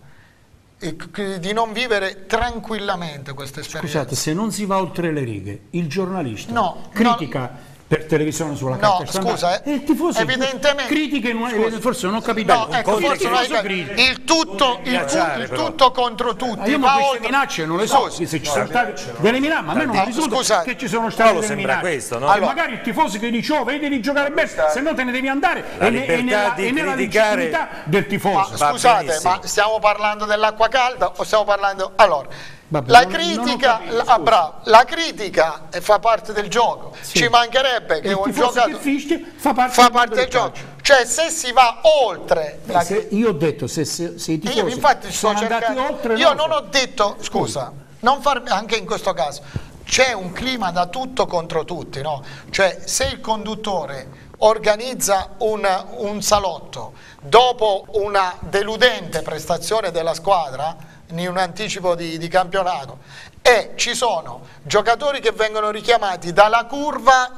di non vivere tranquillamente questa esperienza. Scusate, se non si va oltre le righe, il giornalista no, critica... No, per televisione sulla no, carta scusa, eh, il tifoso evidentemente critiche non, scusa, forse non ho capito no, ecco, forse non il tutto il, il tutto contro tutti. Ah, io ma queste oltre... minacce non le so se ci sono state delle minacce, ma a me non no, risulta che ci sono state delle minacce. Questo, no? Allora, magari il tifoso che dice oh vedi di giocare bene, se no te ne devi andare e, ne, e nella, e nella legittimità del tifoso. Ma, scusate, ma stiamo parlando dell'acqua calda o stiamo parlando allora Vabbè, la, critica, capito, la, bravo, la critica fa parte del gioco, sì. Ci mancherebbe che il un giocatore che fischia fa parte, fa parte del, del gioco, cioè se si va oltre Beh, la... se, io ho detto se, se, se i tifosi io, infatti, sono andati cercando... oltre io non ho detto, scusa, non far... anche in questo caso c'è un clima da tutto contro tutti, no? Cioè se il conduttore organizza un, un salotto dopo una deludente prestazione della squadra in un anticipo di, di campionato e ci sono giocatori che vengono richiamati dalla curva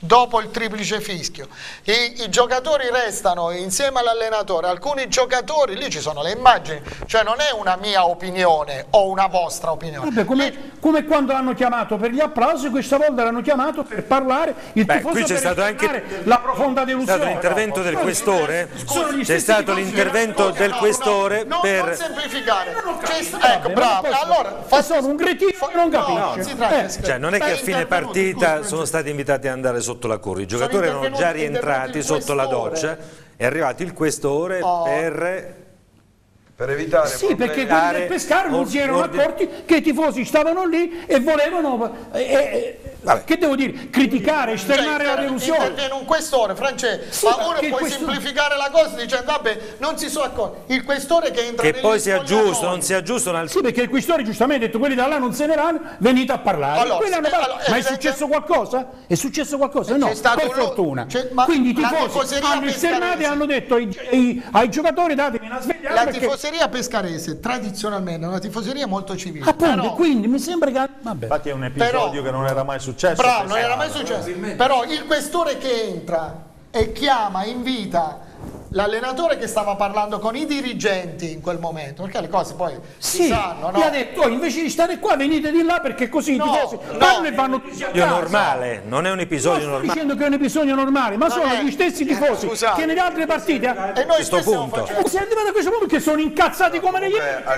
dopo il triplice fischio. I, i giocatori restano insieme all'allenatore, alcuni giocatori, lì ci sono le immagini, cioè non è una mia opinione o una vostra opinione. Vabbè, come, lì... come quando l'hanno chiamato per gli applausi, questa volta l'hanno chiamato per parlare il Beh, tifoso qui c'è per stato anche la profonda delusione. C'è stato l'intervento del questore, c'è stato l'intervento del questore no, per... non semplificare. Non ecco, bravo, allora fa solo un cretino che non capisce. No, si tratta, eh, cioè, non è che a fine partita sono stati invitati ad andare sotto la curva, i giocatori erano già rientrati sotto la doccia, è arrivato il questore oh. per... Per evitare sì, perché quelli del Pescara non si erano accorti che i tifosi stavano lì e volevano, eh, eh, che devo dire, criticare, esternare cioè, la delusione. Interviene un questore, Francesco, sì, ma ora puoi questo... semplificare la cosa dicendo vabbè, non si sono accorti. Il questore che entra che poi sia giusto, non sia giusto. Nel... Sì, perché il questore giustamente ha detto quelli da là non se ne vanno, venite a parlare. Allora, hanno eh, allora, ma è successo qualcosa? È successo qualcosa? No, per un... fortuna. Quindi i tifosi hanno esternato e hanno detto ai, ai, ai giocatori datemi una svegliata. La perché... tifoseria pescarese tradizionalmente è una tifoseria molto civile. Appunto, però, quindi mi sembra che... Vabbè. Infatti è un episodio però, che non era mai successo. Bravo, non era mai successo. Però il questore che entra e chiama, invita l'allenatore che stava parlando con i dirigenti in quel momento, perché le cose poi sì, si sanno, no? Gli ha detto, oh, invece di stare qua venite di là perché così no, i tifosi no, vanno e vanno tutti a casa. normale, non è un episodio non normale. Sto dicendo che è un episodio normale, ma non sono è, gli stessi tifosi eh, che nelle altre partite e noi questo punto facendo... si è arrivato a questo punto che sono incazzati come negli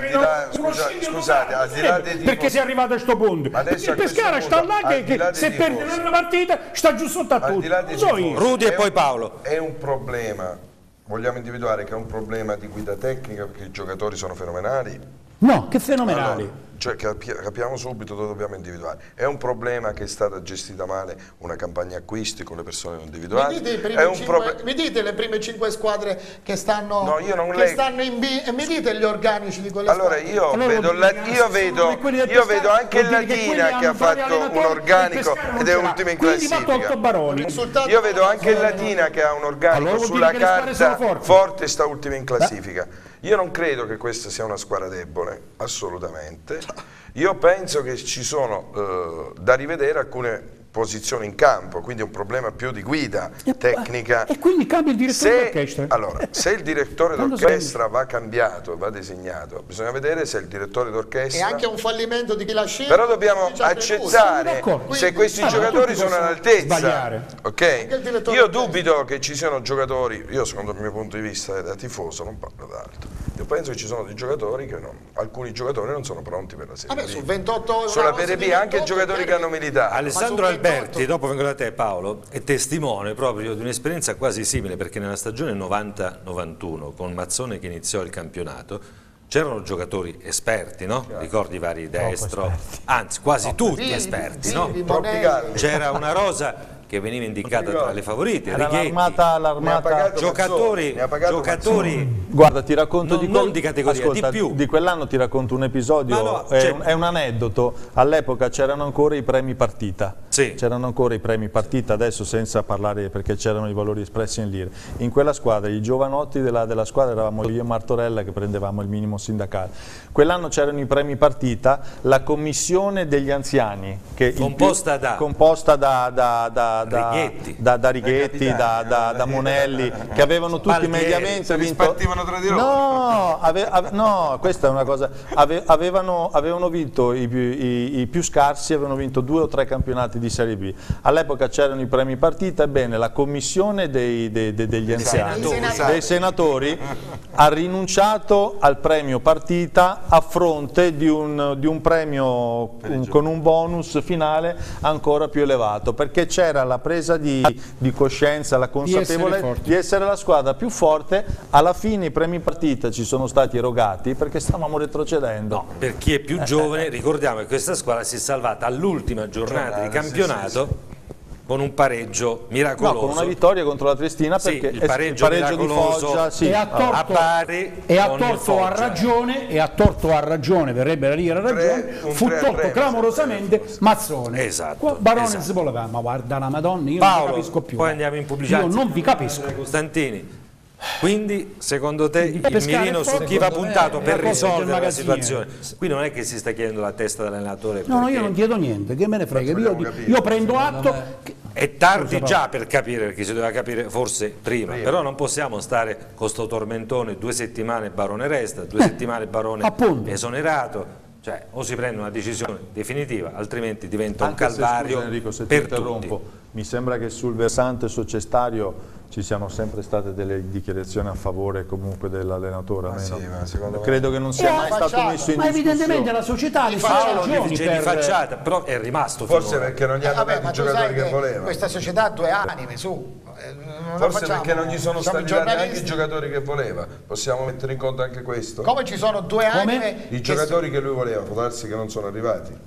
altri. Scusate, al di là dei tifosi, perché si è arrivato a questo punto. Perché il Pescara sta là che, che se perde una partita sta giù sotto a tutti. Rudy e poi Paolo. È un problema. Vogliamo individuare che è un problema di guida tecnica perché i giocatori sono fenomenali? No, che fenomenali. Allora, cioè capiamo subito dove dobbiamo individuare. È un problema che è stata gestita male una campagna acquisti con le persone non individuate? Mi dite, è un cinque, mi dite le prime cinque squadre che stanno, no, io non che leggo. stanno in B e mi dite gli organici di quelle allora, squadre? Io allora io vedo, io vedo, io vedo anche il Latina che ha fatto un organico ed è ultimo in classifica. Io vedo anche il Latina che ha un organico allora, sulla carta forte e sta ultimo in classifica. Beh. Io non credo che questa sia una squadra debole, assolutamente. Io penso che ci sono eh, da rivedere alcune posizioni in campo, quindi è un problema più di guida e, tecnica. E quindi cambia il direttore d'orchestra? Allora, se il direttore d'orchestra va cambiato, va designato, bisogna vedere se il direttore d'orchestra... È anche un fallimento di chi l'ha scelto. Però dobbiamo accettare se questi ah, giocatori sono all'altezza. Ok? Io dubito che ci siano giocatori, io secondo il mio punto di vista da tifoso non parlo d'altro. Io penso che ci sono dei giocatori che non, alcuni giocatori non sono pronti per la Serie B. Vabbè, su ventotto sulla Serie B anche giocatori che hanno militato. Alessandro Alberti, dopo vengo da te Paolo, è testimone proprio di un'esperienza quasi simile perché nella stagione novanta novantuno con Mazzone che iniziò il campionato c'erano giocatori esperti, no? Ricordi vari destro, anzi quasi no, tutti sì, esperti, sì, no? C'era una rosa che veniva indicata tra le favorite, l'armata giocatori, giocatori guarda ti racconto non, di, quel... non di categoria, Ascolta, di più di quell'anno ti racconto un episodio, no, è, un, è un aneddoto. All'epoca c'erano ancora i premi partita, sì. c'erano ancora i premi partita, adesso senza parlare perché c'erano i valori espressi in lire. In quella squadra, i giovanotti della, della squadra eravamo io e Martorella che prendevamo il minimo sindacale. Quell'anno c'erano i premi partita, la commissione degli anziani che composta, più, da. composta da, da, da Da, Righetti, da, da, Righetti, da, da, da Monelli, che avevano tutti Paltieri, mediamente vinto. Tra di loro. No, ave, ave, no, questa è una cosa. Ave, avevano, avevano vinto i più, i, i più scarsi, avevano vinto due o tre campionati di Serie B. All'epoca c'erano i premi partita, ebbene la commissione dei, dei, dei, degli anziani, senatori. dei senatori, ha rinunciato al premio partita a fronte di un, di un premio un, con un bonus finale ancora più elevato, perché c'era la la presa di, di coscienza, la consapevolezza di essere, di essere la squadra più forte. Alla fine i premi partita ci sono stati erogati perché stavamo retrocedendo. No, per chi è più giovane ricordiamo che questa squadra si è salvata all'ultima giornata di campionato sì, sì, sì. con un pareggio miracoloso. No, con una vittoria contro la Triestina sì, perché il pareggio, il pareggio di Foggia sì. e a torto, a pari e a torto ha ragione e a torto ha ragione verrebbe da dire ragione tre, fu tolto clamorosamente Mazzone. Esatto, Qua, Barone esatto. si voleva, ma guarda la Madonna, io Paolo, non capisco più. Poi andiamo in pubblicità. Io non vi capisco. Costantini. Quindi, secondo te, il mirino su chi va puntato per risolvere la situazione? Qui non è che si sta chiedendo la testa dell'allenatore. No, no, io non chiedo niente, che me ne frega. Io, io prendo atto. Che, è tardi già per capire, perché si doveva capire forse prima, prima. Però non possiamo stare con sto tormentone due settimane Barone resta, due eh, settimane Barone appunto. esonerato. Cioè, o si prende una decisione definitiva, altrimenti diventa Anche un calvario se, scusa, Enrico, se per ti interrompo, tutti. Mi sembra che sul versante societario ci siano sempre state delle dichiarazioni a favore comunque dell'allenatore. Ah, sì, credo che non sia eh, mai facciata, stato messo in ma discussione. evidentemente la società di fa dice per... di facciata, però è rimasto forse finora. perché non gli hanno dato i giocatori che, che voleva. Questa società ha due anime, su. Non forse facciamo, perché non gli sono stati dati anche i giocatori che voleva. Possiamo mettere in conto anche questo? Come ci sono due anime? I giocatori che lui voleva, può darsi che non sono arrivati.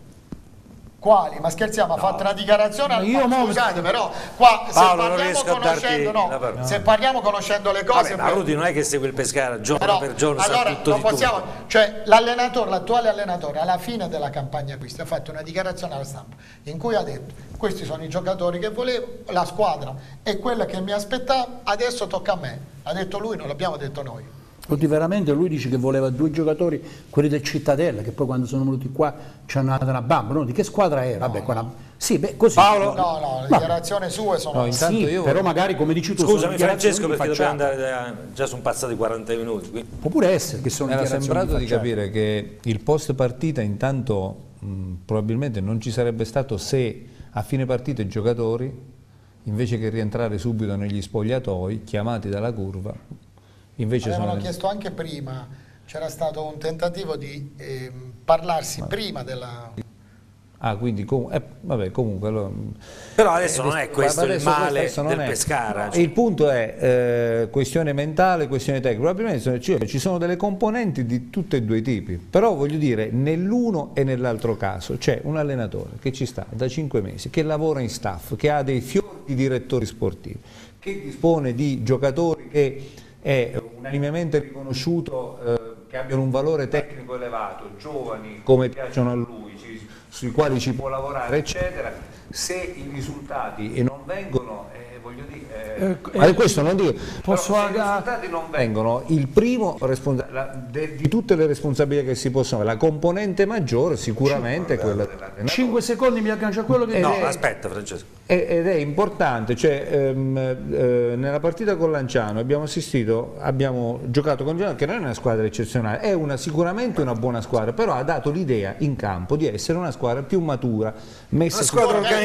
Quali? Ma scherziamo, ha no. fatto una dichiarazione al io ma, scusate, però qua Paolo, se parliamo conoscendo no, no. se parliamo conoscendo le cose. Vabbè, ma Rudy non è che segue il Pescara giorno però, per giorno, allora, sa tutto non di possiamo, tutto. Cioè l'allenatore, l'attuale allenatore alla fine della campagna acquisti ha fatto una dichiarazione alla stampa in cui ha detto: questi sono i giocatori che volevo, la squadra è quella che mi aspettava, adesso tocca a me. Ha detto lui, non l'abbiamo detto noi. Oddio, veramente lui dice che voleva due giocatori, quelli del Cittadella, che poi quando sono venuti qua ci hanno dato una bamba. No? Di che squadra era? No, Vabbè, quella... Sì, beh, così. Paolo? No, no, le dichiarazioni sue sono... No, intanto sì, io... però magari come dici tu... Scusami Francesco, perché dobbiamo andare, già sono passati quaranta minuti. Quindi... Può pure essere che sono... Mi era sembrato di capire che il post partita intanto mh, probabilmente non ci sarebbe stato se a fine partita i giocatori, invece che rientrare subito negli spogliatoi, chiamati dalla curva, invece avevano sono... chiesto anche prima, c'era stato un tentativo di eh, parlarsi Ma... prima della... Ah, quindi com eh, vabbè, comunque allora... Però adesso eh, non è questo il male del è. Pescara. Cioè. Il punto è eh, questione mentale, questione tecnica. Probabilmente ci sono delle componenti di tutti e due i tipi, però voglio dire, nell'uno e nell'altro caso c'è un allenatore che ci sta da cinque mesi, che lavora in staff, che ha dei fiori di direttori sportivi, che dispone di giocatori che è unanimemente riconosciuto eh, che abbiano un valore tecnico elevato, giovani come piacciono a lui, ci, sui quali ci può lavorare eccetera. Se i risultati non vengono, eh, voglio dire, eh, eh, questo non dico, posso se i risultati non vengono, il primo la, de, di tutte le responsabilità che si possono avere, la componente maggiore sicuramente è quella dell'allenatore. cinque secondi mi aggancio a quello che... No, è, aspetta Francesco. Ed è importante, cioè ehm, eh, nella partita con Lanciano abbiamo assistito, abbiamo giocato con Lanciano, che non è una squadra eccezionale, è una, sicuramente una buona squadra, però ha dato l'idea in campo di essere una squadra più matura, messa una squadra organizzata,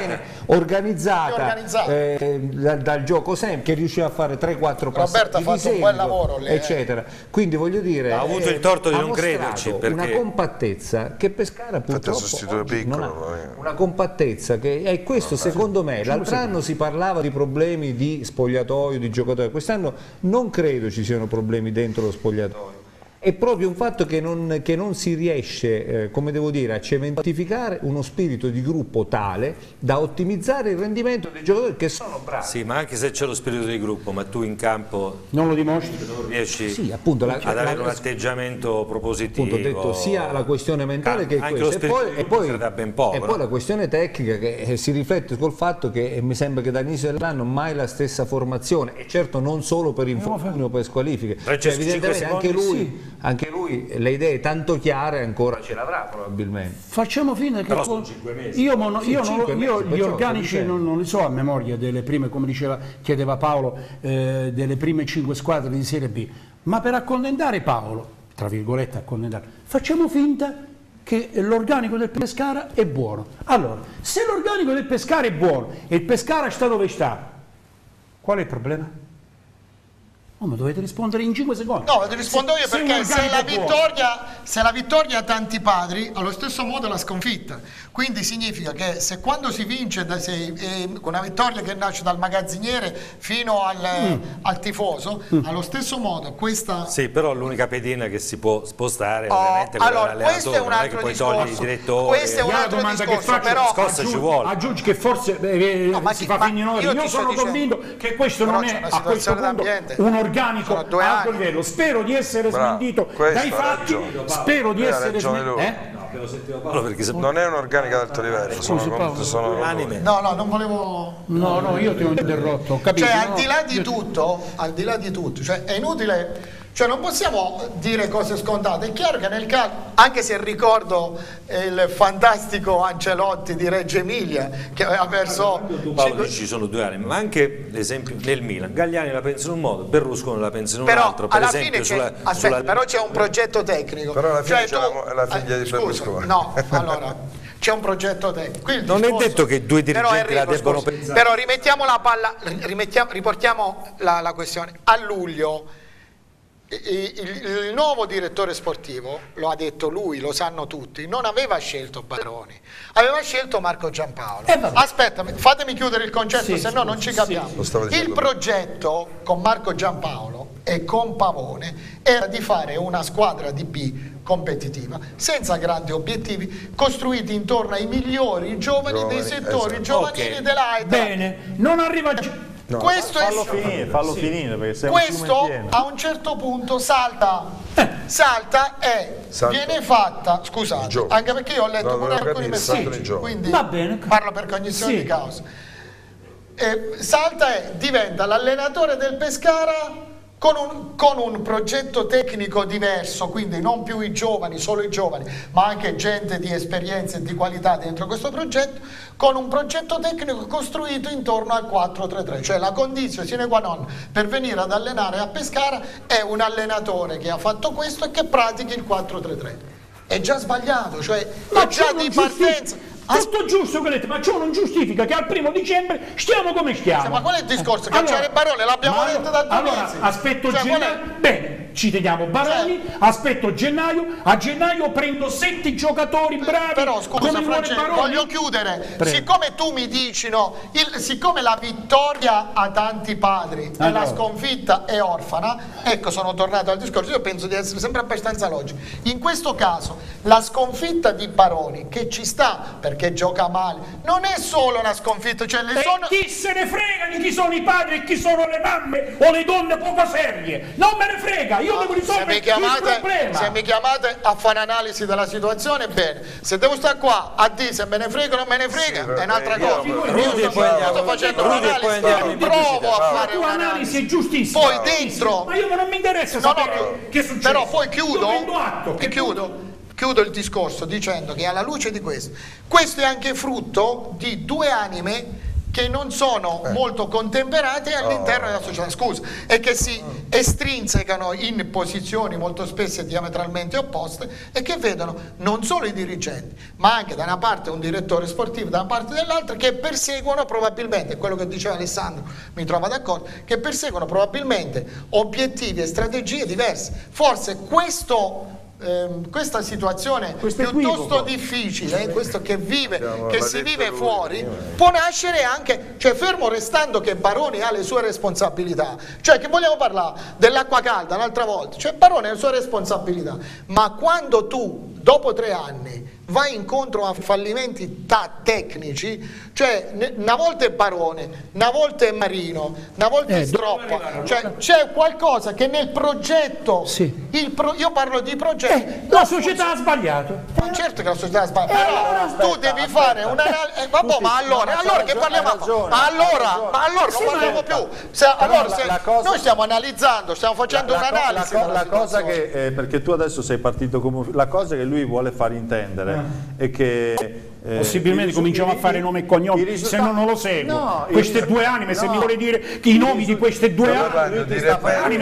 organizzata, organizzata eh, dal, dal gioco sempre, che riusciva a fare tre quattro passaggi Roberto ha fatto seguito, un bel lavoro lì, eccetera. Quindi voglio dire, ha avuto eh, il torto di non crederci, perché... una compattezza che Pescara purtroppo piccolo, non ha, una compattezza che è questo no, secondo me. L'altro anno si parlava di problemi di spogliatoio, di giocatori, quest'anno non credo ci siano problemi dentro lo spogliatoio. È proprio un fatto che non, che non si riesce, eh, come devo dire, a cementificare uno spirito di gruppo tale da ottimizzare il rendimento dei giocatori che sono bravi. Sì, ma anche se c'è lo spirito di gruppo, ma tu in campo non lo dimostri, non riesci sì, appunto, la, ad avere la, un atteggiamento propositivo. Appunto, ho detto sia la questione mentale che anche questo. Lo e poi, e poi, ben poco, e no? poi la questione tecnica che eh, si riflette col fatto che eh, mi sembra che dall'inizio dell'anno mai la stessa formazione, e certo non solo per infortunio o per squalifiche, cioè, evidentemente anche lui, sì. anche lui le idee tanto chiare ancora ce l'avrà probabilmente. Facciamo fine che con... mesi. io, mono, sì, io, non, mesi, io gli organici non, non li so a memoria delle prime, come diceva, chiedeva Paolo, eh, delle prime cinque squadre di Serie B, ma per accontentare Paolo, tra virgolette accontentare, facciamo finta che l'organico del Pescara è buono. Allora, se l'organico del Pescara è buono e il Pescara sta dove sta, qual è il problema? Oh, ma dovete rispondere in cinque secondi. No, ti rispondo io se, perché se, se, la vittoria, se la vittoria ha tanti padri, allo stesso modo la sconfitta. Quindi significa che se quando si vince da, se, eh, una vittoria che nasce dal magazziniere fino al, mm. al tifoso, mm. allo stesso modo questa... Sì, però l'unica pedina che si può spostare oh, ovviamente allora, questo è un altro non è che discorso. Poi togli i direttori. Questo è un altro discorso, faccio, però... Scossa ci vuole. Aggiungi che forse eh, no, si fa finire io, io sono convinto che questo non è a questo punto un organico a alto livello. Spero di essere Bravo, smentito dai fatti, ragione. spero di Quella essere smentito. Eh? Paolo, perché se... non è un'organica ad alto livello, sono, Scusi, sono anime. No, no, non volevo... No, no, io ti ho interrotto, ho capito. Cioè, no? al di là di io tutto, ti... al di là di tutto, cioè è inutile Cioè non possiamo dire cose scontate. È chiaro che nel calcio, anche se ricordo il fantastico Ancelotti di Reggio Emilia che aveva perso... Paolo, ci sono due anni, ma anche l'esempio nel Milan, Galliani la pensa in un modo, Berlusconi la pensa in un però, altro, per alla esempio fine sulla, aspetta, sulla... però c'è un progetto tecnico. Però alla fine cioè, c'è tu, la, la figlia eh, di Berlusconi. Scusa, no, allora... c'è un progetto tecnico. Non discorso, è detto che due dirigenti però, Enrico, la debbano scusi, pensare. Però rimettiamo la palla, rimettiamo, riportiamo la, la questione. A luglio il, il, il nuovo direttore sportivo, lo ha detto lui, lo sanno tutti, non aveva scelto Baroni, aveva scelto Marco Giampaolo. Eh, Aspetta, fatemi chiudere il concetto, sì, se no non ci capiamo. Sì. Il progetto con Marco Giampaolo e con Pavone era di fare una squadra di B competitiva, senza grandi obiettivi, costruiti intorno ai migliori giovani, giovani dei settori esatto. giovanili okay. dell'A E T A. Bene, non arriva... No, questo fallo è, finire, fallo sì. finire perché sei questo un a un certo punto salta eh. salta e salta. viene fatta, scusate, anche perché io ho letto no, pure alcuni messaggi, quindi va bene. Parlo per cognizione sì. di causa. E salta e diventa l'allenatore del Pescara con un, con un progetto tecnico diverso, quindi non più i giovani, solo i giovani, ma anche gente di esperienza e di qualità dentro questo progetto, con un progetto tecnico costruito intorno al quattro tre tre, cioè la condizione sine qua non per venire ad allenare a Pescara è un allenatore che ha fatto questo e che pratichi il quattro tre tre. È già sbagliato, cioè ma è già di partenza. Tutto giusto che detto, ma ciò non giustifica che al primo dicembre stiamo come stiamo. Cioè, ma qual è il discorso? Cacciare allora, Baroni l'abbiamo detto da due allora, mesi. Aspetto cioè, gennaio, bene, ci teniamo Baroni, cioè, aspetto gennaio, a gennaio prendo sette giocatori bravi. Però scusa Francesco, voglio chiudere. Prego. Siccome tu mi dici no, il, siccome la vittoria ha tanti padri allora. e la sconfitta è orfana, ecco sono tornato al discorso, io penso di essere sempre abbastanza logico. In questo caso la sconfitta di Baroni, che ci sta perché gioca male, non è solo una sconfitta, cioè le e sono... chi se ne frega di chi sono i padri e chi sono le mamme o le donne poco serie, non me ne frega, io no, devo risolvere il problema. Se mi chiamate a fare un'analisi della situazione, bene, se devo stare qua a dire se me ne frega o non me ne frega sì, è un'altra cosa. Io, io, io sto, sto facendo un'analisi, provo a fare la tua analisi è giustissima, poi dentro ma io non mi interessa no, sapere no, che succede, però poi chiudo atto, e chiudo Chiudo il discorso dicendo che alla luce di questo, questo è anche frutto di due anime che non sono eh. molto contemperate all'interno oh. della società, scusa, e che si estrinsecano in posizioni molto spesso diametralmente opposte e che vedono non solo i dirigenti, ma anche da una parte un direttore sportivo, da una parte dell'altra, che perseguono probabilmente, quello che diceva Alessandro, mi trova d'accordo, che perseguono probabilmente obiettivi e strategie diverse. Forse questo... Eh, questa situazione questo piuttosto equivoco. difficile, questo che vive, diciamo, che si vive lui, fuori, io. può nascere anche, cioè fermo restando che Baroni ha le sue responsabilità, cioè che vogliamo parlare dell'acqua calda un'altra volta, cioè Baroni ha le sue responsabilità, ma quando tu dopo tre anni vai incontro a fallimenti tecnici, cioè una volta è Barone, una volta è Marino, una volta eh, è Stroppa, cioè c'è qualcosa che nel progetto, sì. il pro, io parlo di progetto, eh, la società ha sbagliato. Ma certo che la società ha sbagliato, eh, però aspetta, tu devi aspetta, fare un'analisi, eh, vabbè, ma allora, allora che parliamo, ragione, ma allora, ma allora non parliamo più, se, allora se, la cosa, noi stiamo analizzando, stiamo facendo un'analisi. La, la, la cosa che, eh, perché tu adesso sei partito come, la cosa che lui vuole far intendere e che eh, possibilmente cominciamo a fare nome e cognome, se no non lo seguo. No, queste due anime, no, se mi vuole dire che i nomi di queste due anime, lui ti sta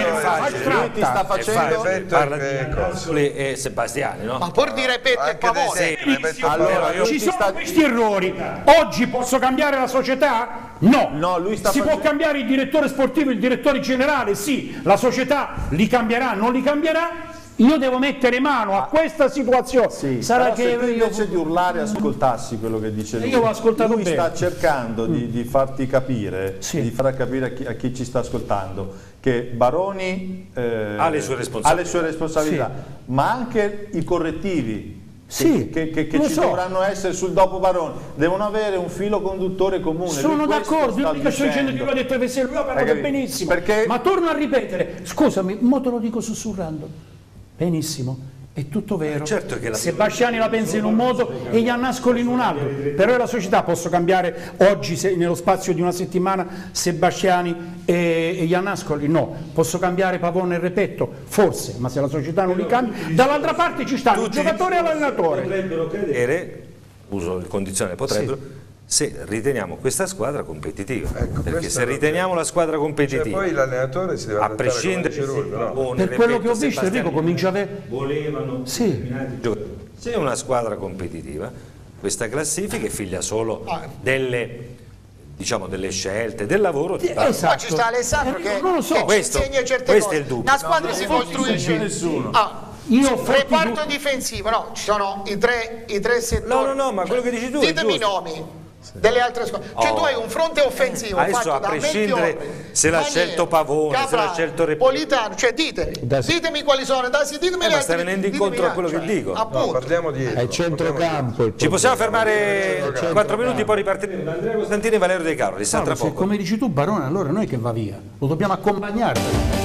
facendo parla di Consoli e Sebastiani, no? Ma pur di Repetti e Pavone. Allora, ci sono questi errori. Oggi posso cambiare la società? No. No, lui sta si facendo... può cambiare il direttore sportivo, il direttore generale? Sì. La società li cambierà, non li cambierà? Io devo mettere mano a questa situazione. Sì, sarà che io invece di urlare ascoltassi quello che dice lui. Io l'ho ascoltato lui bene. sta cercando di, di farti capire, sì. di far capire a chi, a chi ci sta ascoltando che Baroni eh, ha le sue responsabilità, ha le sue responsabilità sì. ma anche i correttivi sì, che, che, che ci so. dovranno essere sul dopo Baroni, devono avere un filo conduttore comune. Sono d'accordo, io mica sto dicendo che lui ha detto che lui ha parlato benissimo, perché... ma torno a ripetere, scusami, mo te lo dico sussurrando, benissimo, È tutto vero. Certo che la Sebastiani la pensa in un modo e Iannascoli in un altro, però è la società. Posso cambiare oggi, se, nello spazio di una settimana, Sebastiani e, e Iannascoli? No. Posso cambiare Pavone e Repetto? Forse, ma se la società non li cambia, dall'altra parte ci stanno il giocatore e l'allenatore. Potrebbero cadere, uso il condizionale potrebbero, sì, se riteniamo questa squadra competitiva, ecco, perché se riteniamo la squadra competitiva, cioè, poi l'allenatore si deve a prescindere come dice lui, no? Per quello che ho visto, Enrico, comincia a avere volevano sì. giocatori. Se è una squadra competitiva, questa classifica è figlia solo delle, diciamo, delle scelte, del lavoro di esatto. Poi ci sta Alessandro che, non lo so. che questo, ci insegna certe questo cose. è il dubbio. La squadra no, si non costruisce nessuno. Ah, Io reparto difensivo, no, ci sono i tre, i tre settori. No, no, no, ma quello che dici tu ditemi è i nomi delle altre squadre. Cioè oh. tu hai un fronte offensivo Adesso, fatto a da prescindere Melchiorre, se l'ha Manieri, scelto Pavone, Capra, se l'ha scelto Repetto, Politano, cioè ditemi, ditemi quali sono, Dasi, ditemi eh, gli ma altri, stai venendo ditemi incontro a quello cioè, che dico. Appunto. No, parliamo dietro. È centrocampo. Ci possiamo fermare quattro minuti, poi ripartire con Andrea Costantini e Valerio De Caroli, sta tra se, poco. come dici tu, Barone, allora noi che va via, lo dobbiamo accompagnare.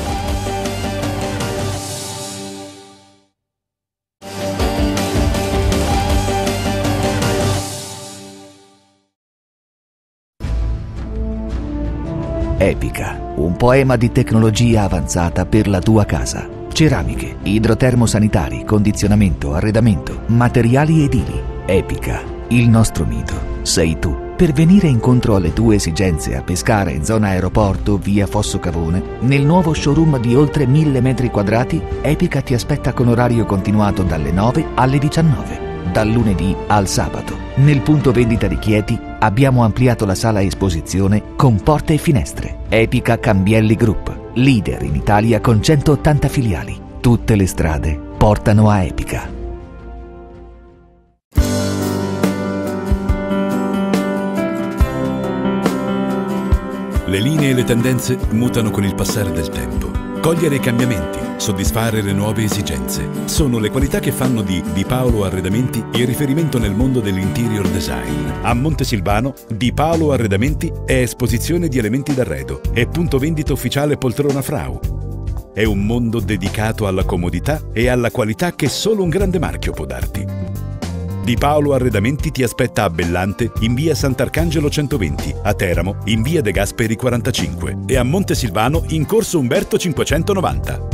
Epica, un poema di tecnologia avanzata per la tua casa. Ceramiche, idrotermosanitari, condizionamento, arredamento, materiali edili. Epica, il nostro mito sei tu. Per venire incontro alle tue esigenze a Pescara in zona aeroporto via Fosso Cavone, nel nuovo showroom di oltre mille metri quadrati, Epica ti aspetta con orario continuato dalle nove alle diciannove. Dal lunedì al sabato. Nel punto vendita di Chieti abbiamo ampliato la sala esposizione con porte e finestre. Epica Cambielli Group, leader in Italia con centottanta filiali. Tutte le strade portano a Epica. Le linee e le tendenze mutano con il passare del tempo. Cogliere i cambiamenti, soddisfare le nuove esigenze, sono le qualità che fanno di Di Paolo Arredamenti il riferimento nel mondo dell'interior design. A Montesilvano, Di Paolo Arredamenti è esposizione di elementi d'arredo e punto vendita ufficiale Poltrona Frau. È un mondo dedicato alla comodità e alla qualità che solo un grande marchio può darti. Di Paolo Arredamenti ti aspetta a Bellante in via Sant'Arcangelo centoventi, a Teramo in via De Gasperi quarantacinque e a Montesilvano in corso Umberto cinquecentonovanta.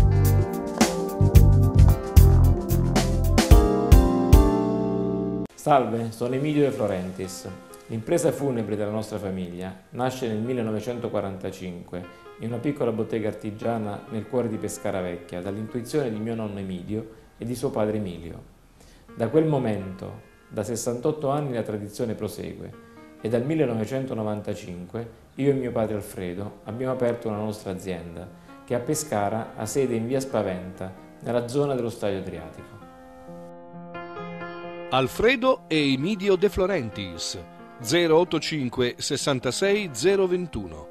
Salve, sono Emilio De Florentis. L'impresa funebre della nostra famiglia nasce nel millenovecentoquarantacinque in una piccola bottega artigiana nel cuore di Pescara Vecchia dall'intuizione di mio nonno Emilio e di suo padre Emilio. Da quel momento, da sessantotto anni, la tradizione prosegue e dal millenovecentonovantacinque io e mio padre Alfredo abbiamo aperto una nostra azienda che a Pescara ha sede in via Spaventa, nella zona dello Stadio Adriatico. Alfredo e Emilio De Florentis, zero ottantacinque sessantasei zero ventuno.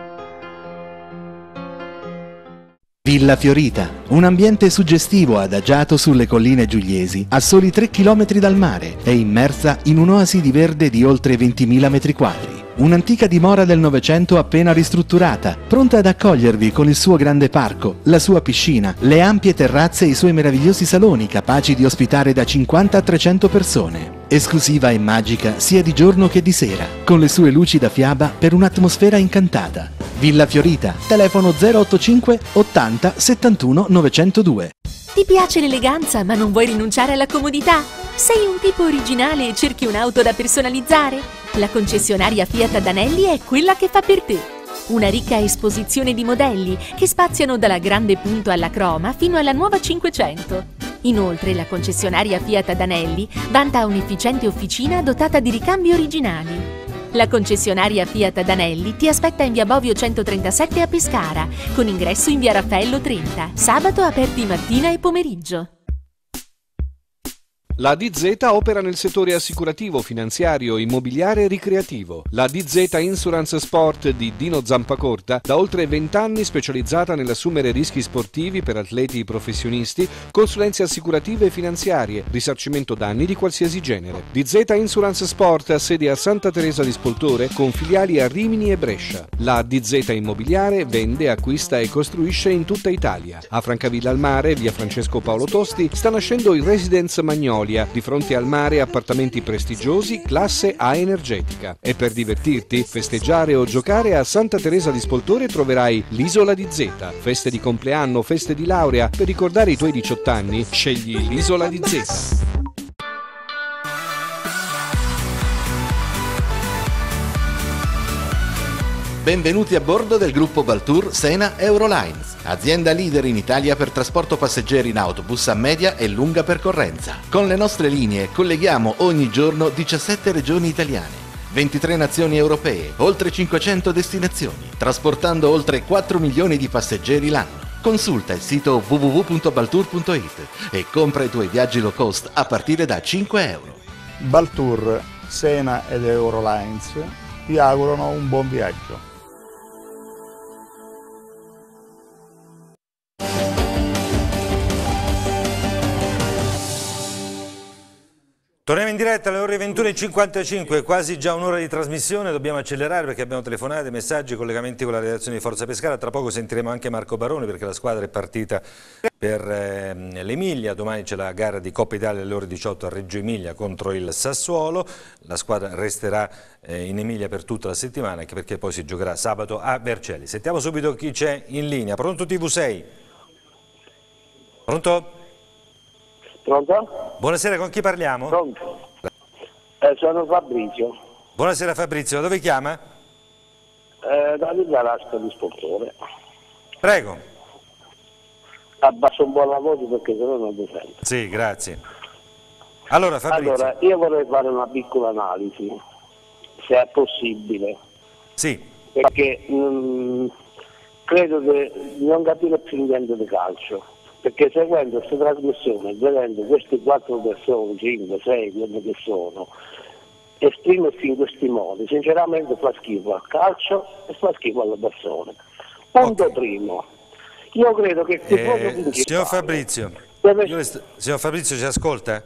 Villa Fiorita, un ambiente suggestivo adagiato sulle colline giuliesi, a soli tre chilometri dal mare, è immersa in un'oasi di verde di oltre ventimila metri quadri. Un'antica dimora del Novecento appena ristrutturata, pronta ad accogliervi con il suo grande parco, la sua piscina, le ampie terrazze e i suoi meravigliosi saloni capaci di ospitare da cinquanta a trecento persone. Esclusiva e magica sia di giorno che di sera, con le sue luci da fiaba per un'atmosfera incantata. Villa Fiorita, telefono zero ottantacinque ottanta settantuno novecentodue. Ti piace l'eleganza ma non vuoi rinunciare alla comodità? Sei un tipo originale e cerchi un'auto da personalizzare? La concessionaria Fiat ad Anelli è quella che fa per te. Una ricca esposizione di modelli che spaziano dalla grande punto alla croma fino alla nuova cinquecento. Inoltre la concessionaria Fiat ad Anelli vanta un'efficiente officina dotata di ricambi originali. La concessionaria Fiat ad Anelli ti aspetta in via Bovio centotrentasette a Pescara, con ingresso in via Raffaello trenta, sabato aperti mattina e pomeriggio. La D Z opera nel settore assicurativo, finanziario, immobiliare e ricreativo. La D Z Insurance Sport di Dino Zampacorta, da oltre venti anni specializzata nell'assumere rischi sportivi per atleti professionisti, consulenze assicurative e finanziarie, risarcimento danni di qualsiasi genere. D Z Insurance Sport ha sede a Santa Teresa di Spoltore con filiali a Rimini e Brescia. La D Z Immobiliare vende, acquista e costruisce in tutta Italia. A Francavilla al Mare, via Francesco Paolo Tosti, sta nascendo il Residence Magnolia, di fronte al mare, appartamenti prestigiosi, classe A energetica. E per divertirti, festeggiare o giocare a Santa Teresa di Spoltore troverai l'Isola di Z. Feste di compleanno, feste di laurea, per ricordare i tuoi diciotto anni, scegli l'Isola di Z. Benvenuti a bordo del gruppo Baltour Sena Eurolines, azienda leader in Italia per trasporto passeggeri in autobus a media e lunga percorrenza. Con le nostre linee colleghiamo ogni giorno diciassette regioni italiane, ventitré nazioni europee, oltre cinquecento destinazioni, trasportando oltre quattro milioni di passeggeri l'anno. Consulta il sito w w w punto baltour punto it e compra i tuoi viaggi low cost a partire da cinque euro. Baltour, Sena ed Eurolines ti augurano un buon viaggio. Torniamo in diretta alle ore ventuno e cinquantacinque, quasi già un'ora di trasmissione, dobbiamo accelerare perché abbiamo telefonate, messaggi, collegamenti con la redazione di Forza Pescara. Tra poco sentiremo anche Marco Baroni perché la squadra è partita per eh, l'Emilia, domani c'è la gara di Coppa Italia alle ore diciotto a Reggio Emilia contro il Sassuolo, la squadra resterà eh, in Emilia per tutta la settimana anche perché poi si giocherà sabato a Vercelli. Sentiamo subito chi c'è in linea. Pronto T V sei? Pronto? Pronto? Buonasera, con chi parliamo? Pronto. Eh, sono Fabrizio. Buonasera Fabrizio, dove chiama? Eh, da Villa Lasca di Spoltore. Prego. Abbasso un po' la voce perché sennò non mi sento. Sì, grazie. Allora Fabrizio. Allora, io vorrei fare una piccola analisi, se è possibile. Sì. Perché mh, credo di non capire più niente di calcio. Perché seguendo questa trasmissione, vedendo queste quattro persone, cinque, sei, quelli che sono, esprimersi in questi modi, sinceramente fa schifo al calcio e fa schifo alle persone. Punto okay. Primo, io credo che il eh, signor Fabrizio, deve... signor Fabrizio ci ascolta?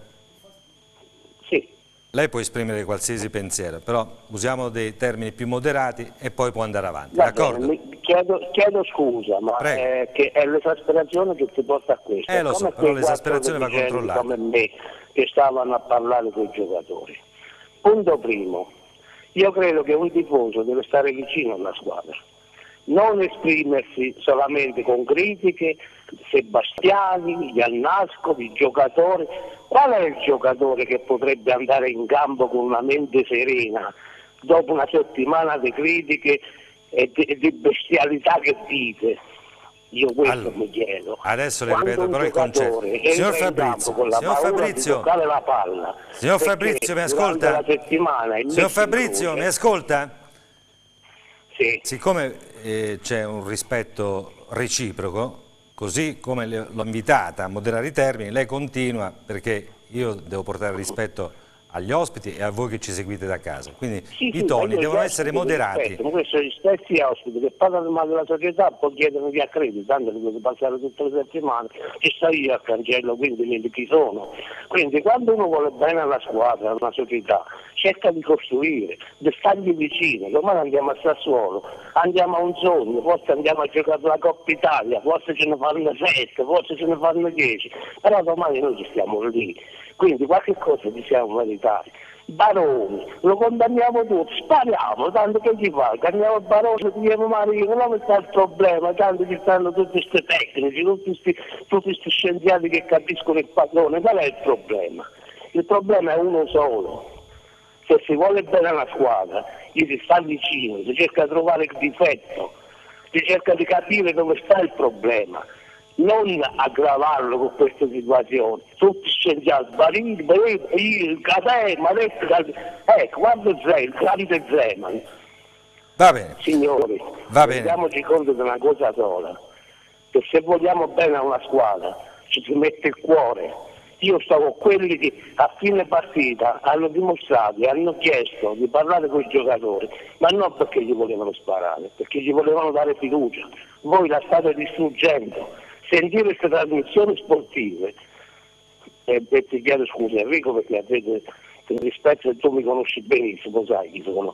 Sì. Lei può esprimere qualsiasi pensiero, però usiamo dei termini più moderati e poi può andare avanti, d'accordo? Chiedo, chiedo scusa, ma è, che è l'esasperazione che ti porta a questo. Eh lo so, però l'esasperazione va controllata. Come me, che stavano a parlare con i giocatori. Punto primo, io credo che un tifoso deve stare vicino alla squadra, non esprimersi solamente con critiche, Sebastiani, Iannasco, i giocatori. Qual è il giocatore che potrebbe andare in campo con una mente serena dopo una settimana di critiche e di, di bestialità che dite? Io questo allora, mi chiedo. Adesso le ripeto però il concetto. Signor Fabrizio, con la signor Fabrizio, la palla, signor Fabrizio mi ascolta? Signor Fabrizio mi ascolta? Sì. Siccome eh, c'è un rispetto reciproco, così come l'ho invitata a moderare i termini, lei continua perché io devo portare rispetto agli ospiti e a voi che ci seguite da casa, quindi sì, i sì, toni devono essere moderati. Rispetto, questo gli stessi ospiti che parlano male della società poi chiedono di accredito, tanto che devo passare tutte le settimane, ci sto io al cancello, quindi chi sono. Quindi quando uno vuole bene alla squadra, alla società, cerca di costruire, di stargli vicino. Domani andiamo a Sassuolo, andiamo a un sogno, forse andiamo a giocare la Coppa Italia, forse ce ne fanno sette, forse ce ne fanno dieci, però domani noi ci stiamo lì. Quindi qualche cosa ci siamo meritati. Baroni, lo condanniamo tutti, spariamo, tanto che ci fa? Canniamo Baroni, diamo Marino, non sta il problema, tanto ci stanno tutti questi tecnici, tutti questi scienziati che capiscono il padrone, qual è il problema? Il problema è uno solo. Se si vuole bene alla squadra, gli si sta vicino, si cerca di trovare il difetto, si cerca di capire dove sta il problema, non aggravarlo con queste situazioni. Tutti scienziati, Barini, il Cadè, Manetti, ecco, guarda il grande Zeman. Va bene. Signori, va bene. Rendiamoci conto di una cosa sola, che se vogliamo bene a una squadra ci si mette il cuore, Io stavo con quelli che a fine partita hanno dimostrato e hanno chiesto di parlare con i giocatori, ma non perché gli volevano sparare, perché gli volevano dare fiducia. Voi la state distruggendo. Sentire queste trasmissioni sportive, e, e ti chiedo scusa Enrico perché avete rispetto e tu mi conosci benissimo, sai chi sono.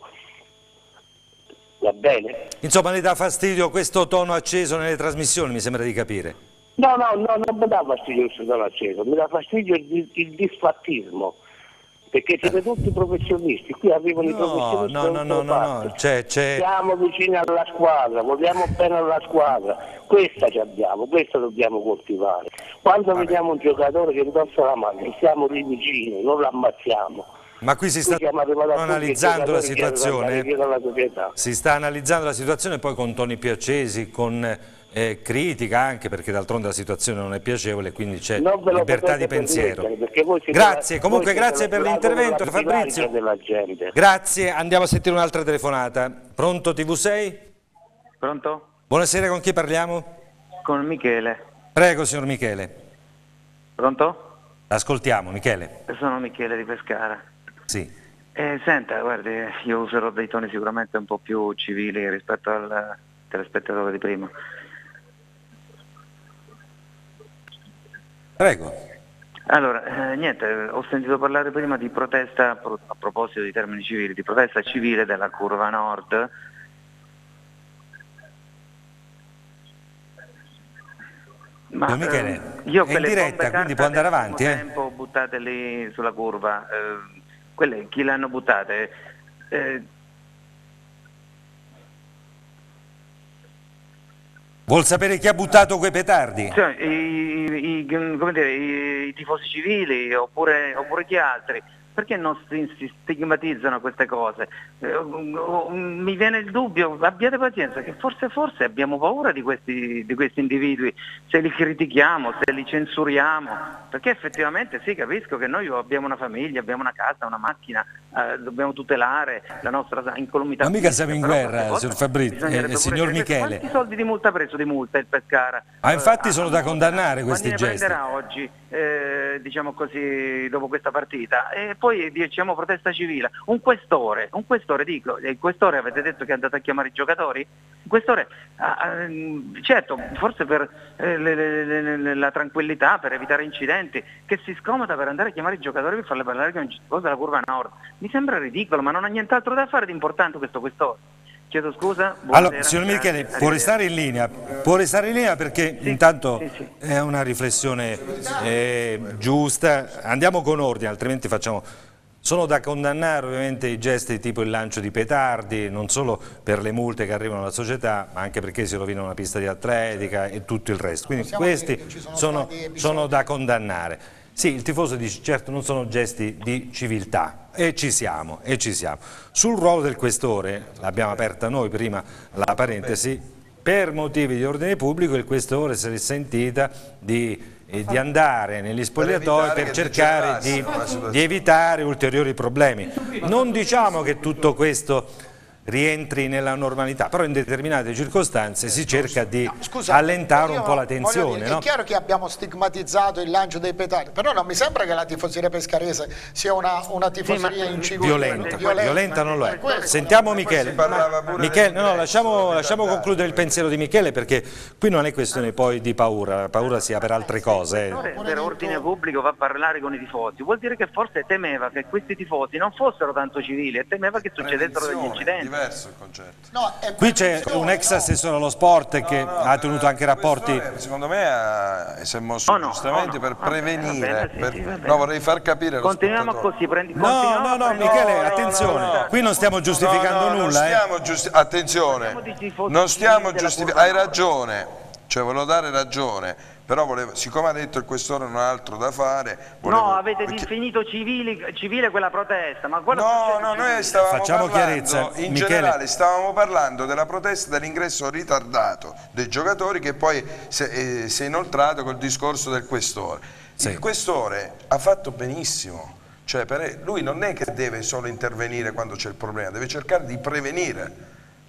Va bene? Insomma, le dà fastidio questo tono acceso nelle trasmissioni, mi sembra di capire. No, no, no, non mi dà fastidio questo tono acceso, mi dà fastidio il, il disfattismo, perché siete tutti professionisti, qui arrivano no, i professionisti. No, no, no, no, no, c'è, c'è... Siamo vicini alla squadra, vogliamo bene alla squadra, questa ci abbiamo, questa dobbiamo coltivare. Quando Vabbè. vediamo un giocatore che indossa la maglia, siamo lì vicini, non l'ammazziamo. Ma qui si sta analizzando la situazione, si sta analizzando la situazione poi con toni più accesi, con eh, critica anche, perché d'altronde la situazione non è piacevole, quindi c'è libertà di pensiero. Grazie, comunque grazie per l'intervento Fabrizio. Grazie, andiamo a sentire un'altra telefonata. Pronto T V sei? Pronto? Buonasera, con chi parliamo? Con Michele. Prego signor Michele. Pronto? Ascoltiamo Michele. Sono Michele di Pescara. Sì. Eh, senta, guardi, io userò dei toni sicuramente un po' più civili rispetto al telespettatore di prima. Prego. Allora, eh, niente, ho sentito parlare prima di protesta, a proposito di termini civili, di protesta civile della curva nord. Ma Michele, eh, io è in diretta, quindi può andare avanti. Eh? tempo buttate lì sulla curva, eh, quelle chi le hanno buttate? Eh, Vuol sapere chi ha buttato quei petardi? Cioè, i, i, come dire, i, i tifosi civili oppure, oppure chi altri? Perché non si, si stigmatizzano queste cose? Eh, mi viene il dubbio, abbiate pazienza, che forse forse abbiamo paura di questi, di questi individui, se li critichiamo, se li censuriamo, perché effettivamente sì, capisco che noi abbiamo una famiglia, abbiamo una casa, una macchina, eh, dobbiamo tutelare la nostra incolumità. Ma mica siamo in guerra, signor Fabrizio, eh, signor Michele. Quanti soldi di multa ha preso di multa il Pescara? Ah, infatti sono da condannare questi gesti. Quanti ne prenderà oggi, eh, diciamo così, dopo questa partita? E poi diciamo protesta civile, un questore, un questore dico, il questore avete detto che è andato a chiamare i giocatori? Il questore, ah, ah, certo, forse per eh, le, le, le, la tranquillità, per evitare incidenti, che si scomoda per andare a chiamare i giocatori per farle parlare con un tifoso della curva nord. Mi sembra ridicolo, ma non ha nient'altro da fare di importante questo questore. Chiedo scusa. Buonasera. Allora, signor Michele, può restare in linea, può restare in linea perché sì, intanto sì, sì. è una riflessione eh, giusta, andiamo con ordine, altrimenti facciamo... Sono da condannare ovviamente i gesti tipo il lancio di petardi, non solo per le multe che arrivano alla società, ma anche perché si rovina una pista di atletica e tutto il resto. Quindi questi sono, sono da condannare. Sì, il tifoso dice certo non sono gesti di civiltà e ci siamo, e ci siamo. Sul ruolo del questore, l'abbiamo aperta noi prima la parentesi, per motivi di ordine pubblico il questore si è sentita di... e di andare negli spogliatoi per, per cercare di, di evitare ulteriori problemi. Non diciamo che tutto questo rientri nella normalità, però in determinate circostanze si cerca di no, scusa, allentare un po' la tensione. Dire, no? È chiaro che abbiamo stigmatizzato il lancio dei petardi, però non mi sembra che la tifoseria pescarese sia una, una tifoseria sì, incivile. Violenta, violenta, violenta non lo è. Sentiamo Michele. Michele no, lasciamo, lasciamo concludere il pensiero di Michele perché qui non è questione poi di paura, la paura sia per altre cose. Eh. Per ordine pubblico va a parlare con i tifosi, vuol dire che forse temeva che questi tifosi non fossero tanto civili e temeva che succedessero degli incidenti. Diverso il concetto. No, qui c'è un ex assessore allo sport no, che no, ha tenuto anche rapporti. Secondo me ha, si è mosso oh no, giustamente oh no, per oh prevenire. Bene, sì, per, sì, no, vorrei far capire. Continuiamo così. Prendi, no, no, no, Michele, no, attenzione. No, no, qui non stiamo giustificando no, no, nulla. Non stiamo eh. giusti attenzione, non stiamo giustificando. Hai ragione, cioè volevo dare ragione. Però volevo, siccome ha detto il questore non ha altro da fare volevo, no avete perché... definito civili, civile quella protesta ma no no noi stavamo Facciamo parlando chiarezza. in Michele. generale stavamo parlando della protesta dell'ingresso ritardato dei giocatori che poi si è, si è inoltrato col discorso del questore sì. Il questore ha fatto benissimo, cioè per lui non è che deve solo intervenire quando c'è il problema, deve cercare di prevenire.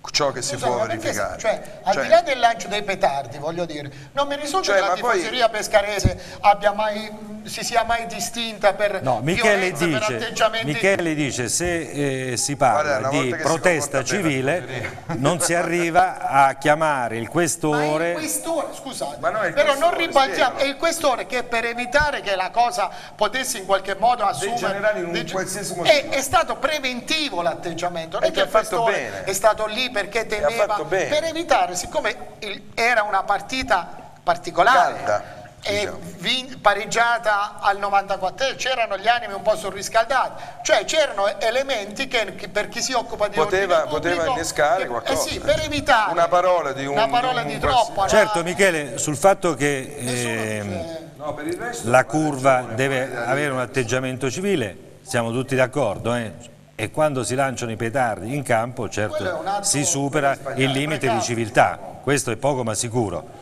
ciò che si Scusate, può perché, verificare. cioè, al Cioè- di là del lancio dei petardi, voglio dire, non mi risulta Cioè, che la ma poi- tifoseria pescarese abbia mai, si sia mai distinta per No, Michele violenza, per dice, atteggiamenti... Michele dice se eh, si parla Guarda, una di volta che si protesta comporta bene, civile non si arriva a chiamare il questore. Il questore, scusate, Ma no, è il però non questore, ribaltiamo, spiegalo. è il questore che per evitare che la cosa potesse in qualche modo assumere... Degenerare in un dege- qualsiasi motivo. è, è stato preventivo l'atteggiamento, non E è che che ha il fatto questore bene. è stato lì perché ha temeva, fatto bene. per evitare, siccome il- era una partita particolare, Calda, e diciamo. vin- pareggiata al novantaquattro, c'erano gli animi un po' surriscaldati, cioè c'erano elementi che, che per chi si occupa di Poteva, ordine pubblico, poteva innescare che- qualcosa. eh sì, per evitare una parola di un, una parola un- di un troppo alla- Certo Michele, sul fatto che ehm, No, per il resto la curva deve avere un atteggiamento civile, siamo tutti d'accordo, eh? E quando si lanciano i petardi in campo, certo, si supera il limite di civiltà, questo è poco ma sicuro.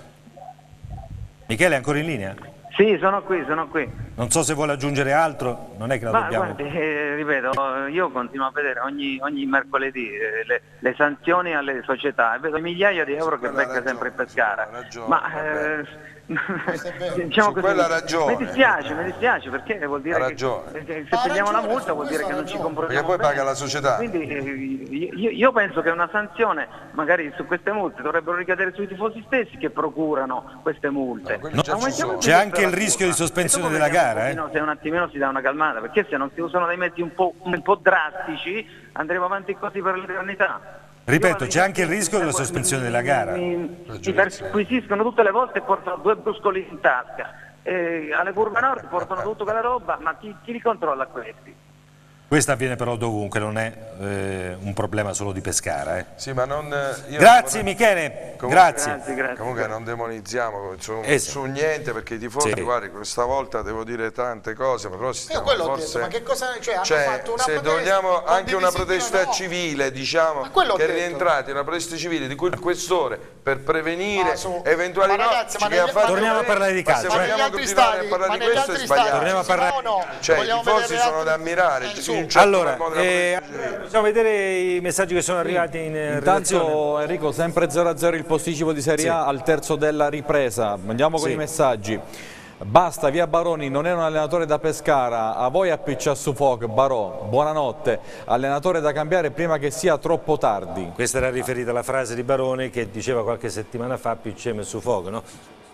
Michele è ancora in linea? Sì, sono qui, sono qui. Non so se vuole aggiungere altro, non è che la Ma dobbiamo... guardi, eh, ripeto, io continuo a vedere ogni, ogni mercoledì eh, le, le sanzioni alle società e vedo migliaia di euro che becca sempre in Pescara. Ma eh, diciamo Su così, quella ha ragione. mi dispiace, mi dispiace perché vuol dire Ha che, ragione. che se prendiamo la multa vuol dire che non ci comportiamo Perché poi bene. paga la società. Quindi eh, io, io penso che una sanzione magari su queste multe dovrebbero ricadere sui tifosi stessi che procurano queste multe. No, Aumentiamo c'è anche il rischio di sospensione della gara, eh? se un attimino si dà una calmata, perché se non si usano dei mezzi un po', un po' drastici andremo avanti così per l'eternità. Ripeto, c'è anche il rischio della sospensione della gara. Mi, mi perquisiscono tutte le volte e portano due bruscoli in tasca. Eh, alle curve nord portano tutta quella roba, ma chi, chi li controlla questi? Questo avviene però dovunque, non è eh, un problema solo di Pescara. Eh. Sì, ma non, io grazie vorrei... Michele, comunque, grazie. Grazie, grazie. Comunque non demonizziamo su, Esatto. su niente, perché i tifosi, Sì. guardi, questa volta devo dire tante cose, ma però si Io stiamo quello ho forse... detto, ma che cosa, cioè, hanno Cioè, fatto una se protesta, vogliamo anche una condivisibile protesta o no? civile, diciamo, Ma quello ho che è detto. rientrata in una protesta civile di cui il questore, per prevenire Ma su- eventuali ma ragazzi, ma che negli- ha fatto Torniamo bene, a parlare di ma se calcio, Ma eh. negli vogliamo altri continuare stadi, a parlare ma di negli questo è altri sbagliato. stadi, Torniamo a parlare- no, no, Cioè, i vogliamo tifosi vedere sono altri- da ammirare, Eh, in su. un certo Allora, modo della eh, protesta civile. possiamo vedere i messaggi che sono arrivati in eh, redazione? Intanto Enrico, sempre zero a zero il posticipo di Serie A Sì. al terzo della ripresa. Andiamo con Sì. i messaggi. Basta, via Baroni, non è un allenatore da Pescara, a voi appiccia su fuoco, Barò, buonanotte, allenatore da cambiare prima che sia troppo tardi. Questa era riferita alla frase di Barone che diceva qualche settimana fa P C M su fuoco, no?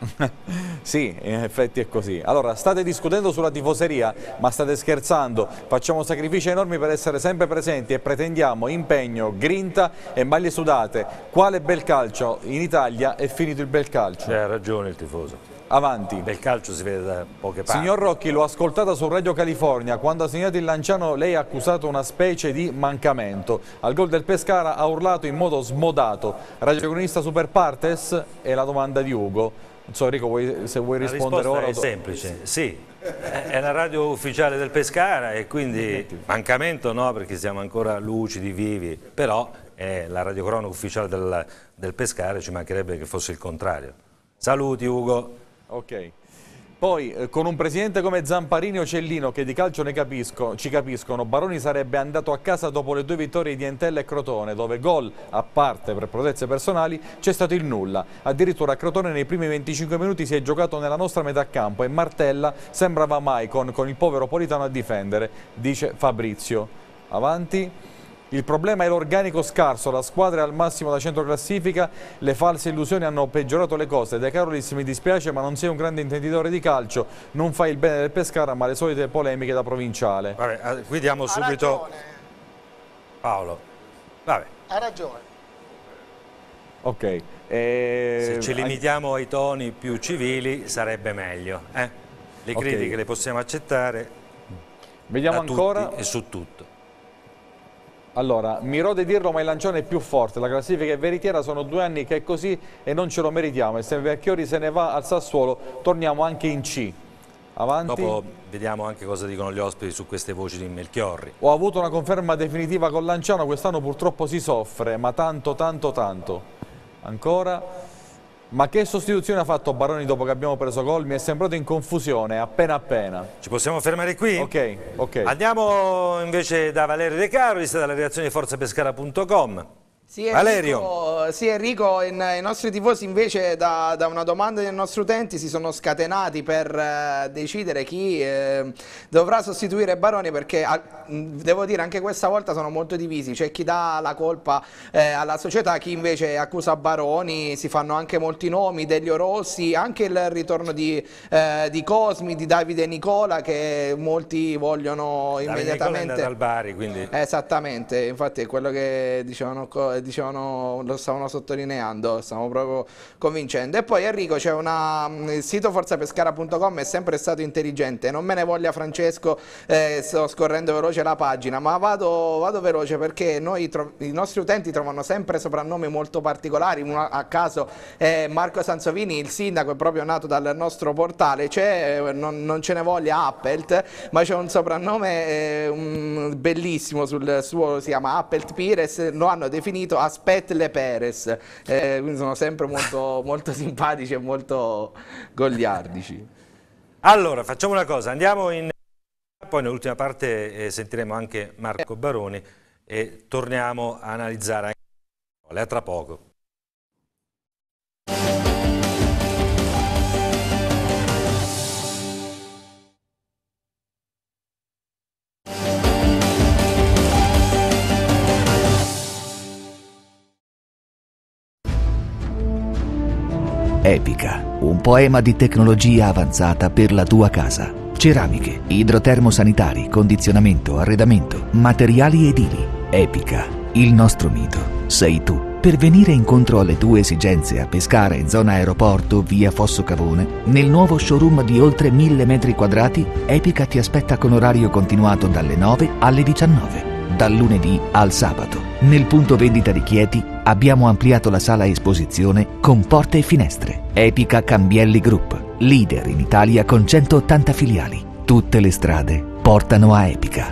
Sì, in effetti è così. Allora, state discutendo sulla tifoseria, ma state scherzando. Facciamo sacrifici enormi per essere sempre presenti e pretendiamo impegno, grinta e maglie sudate. Quale bel calcio? In Italia è finito il bel calcio. Cioè, ha ragione il tifoso. Avanti. Bel calcio si vede da poche parti. Signor Rocchi, l'ho ascoltata su Radio California, quando ha segnato il Lanciano lei ha accusato una specie di mancamento. Al gol del Pescara ha urlato in modo smodato. Ragionista super partes? È la domanda di Ugo. Non so Enrico, vuoi, se vuoi La rispondere risposta ora. è semplice, sì, è la radio ufficiale del Pescara e quindi mancamento no, perché siamo ancora lucidi, vivi, però è la radiocronaca ufficiale del, del Pescara, ci mancherebbe che fosse il contrario. Saluti Ugo. Ok. Poi, eh, con un presidente come Zamparini o Cellino che di calcio ne capisco, ci capiscono, Baroni sarebbe andato a casa dopo le due vittorie di Entella e Crotone, dove gol, a parte per proteste personali, c'è stato il nulla. Addirittura a Crotone nei primi venticinque minuti si è giocato nella nostra metà campo e Martella sembrava Maicon con il povero Politano a difendere, dice Fabrizio. Avanti. Il problema è l'organico scarso, la squadra è al massimo da centroclassifica, le false illusioni hanno peggiorato le cose. De Carolis mi dispiace ma non sei un grande intenditore di calcio, non fai il bene del Pescara ma le solite polemiche da provinciale. Vabbè, qui diamo subito Paolo. Vabbè. Ha ragione. Ok. E... Se ci limitiamo ai toni più civili sarebbe meglio. Eh? Le Ok. critiche le possiamo accettare Vediamo da ancora. tutti e su tutto. Allora, mi rode dirlo ma il Lanciano è più forte, la classifica è veritiera, sono due anni che è così e non ce lo meritiamo e se Verchiori se ne va al Sassuolo torniamo anche in C. Avanti. Dopo vediamo anche cosa dicono gli ospiti su queste voci di Melchiorri. Ho avuto una conferma definitiva con Lanciano, quest'anno purtroppo si soffre, ma tanto tanto tanto. Ancora. Ma che sostituzione ha fatto Baroni dopo che abbiamo preso gol? Mi è sembrato in confusione, appena appena. Ci possiamo fermare qui? Ok, ok. Andiamo invece da Valerio De Carolis, dalla redazione di forza pescara punto com. Sì, Enrico, Valerio. Sì, Enrico, in, i nostri tifosi invece da, da una domanda dei nostri utenti si sono scatenati per eh, decidere chi eh, dovrà sostituire Baroni, perché a, devo dire anche questa volta sono molto divisi, c'è chi dà la colpa eh, alla società, chi invece accusa Baroni, si fanno anche molti nomi, Delio Rossi, anche il ritorno di, eh, di Cosmi, di Davide Nicola, che molti vogliono Davide immediatamente... Nicola è andato al Bari, quindi... Esattamente, infatti è quello che dicevano... dicevano, lo stavano sottolineando, stavamo proprio convincendo. E poi Enrico, c'è una, il sito forzapescara punto com è sempre stato intelligente, non me ne voglia Francesco, eh, sto scorrendo veloce la pagina, ma vado, vado veloce perché noi i nostri utenti trovano sempre soprannomi molto particolari. Uno a caso è Marco Sansovini, il sindaco, è proprio nato dal nostro portale, c'è, non, non ce ne voglia Appelt, ma c'è un soprannome eh, un, bellissimo sul suo, si chiama Appelt Pires, lo hanno definito Aspet Le Perez, eh, quindi sono sempre molto, molto simpatici e molto goliardici. Allora facciamo una cosa, andiamo in poi nell'ultima parte eh, sentiremo anche Marco Baroni e torniamo a analizzare anche a tra poco. Epica, un poema di tecnologia avanzata per la tua casa. Ceramiche, idrotermosanitari, condizionamento, arredamento, materiali edili. Epica, il nostro mito sei tu. Per venire incontro alle tue esigenze a Pescara in zona aeroporto via Fosso Cavone, nel nuovo showroom di oltre mille metri quadrati, Epica ti aspetta con orario continuato dalle nove alle diciannove. Dal lunedì al sabato. Nel punto vendita di Chieti abbiamo ampliato la sala esposizione con porte e finestre. Epica Cambielli Group, leader in Italia con centottanta filiali. Tutte le strade portano a Epica.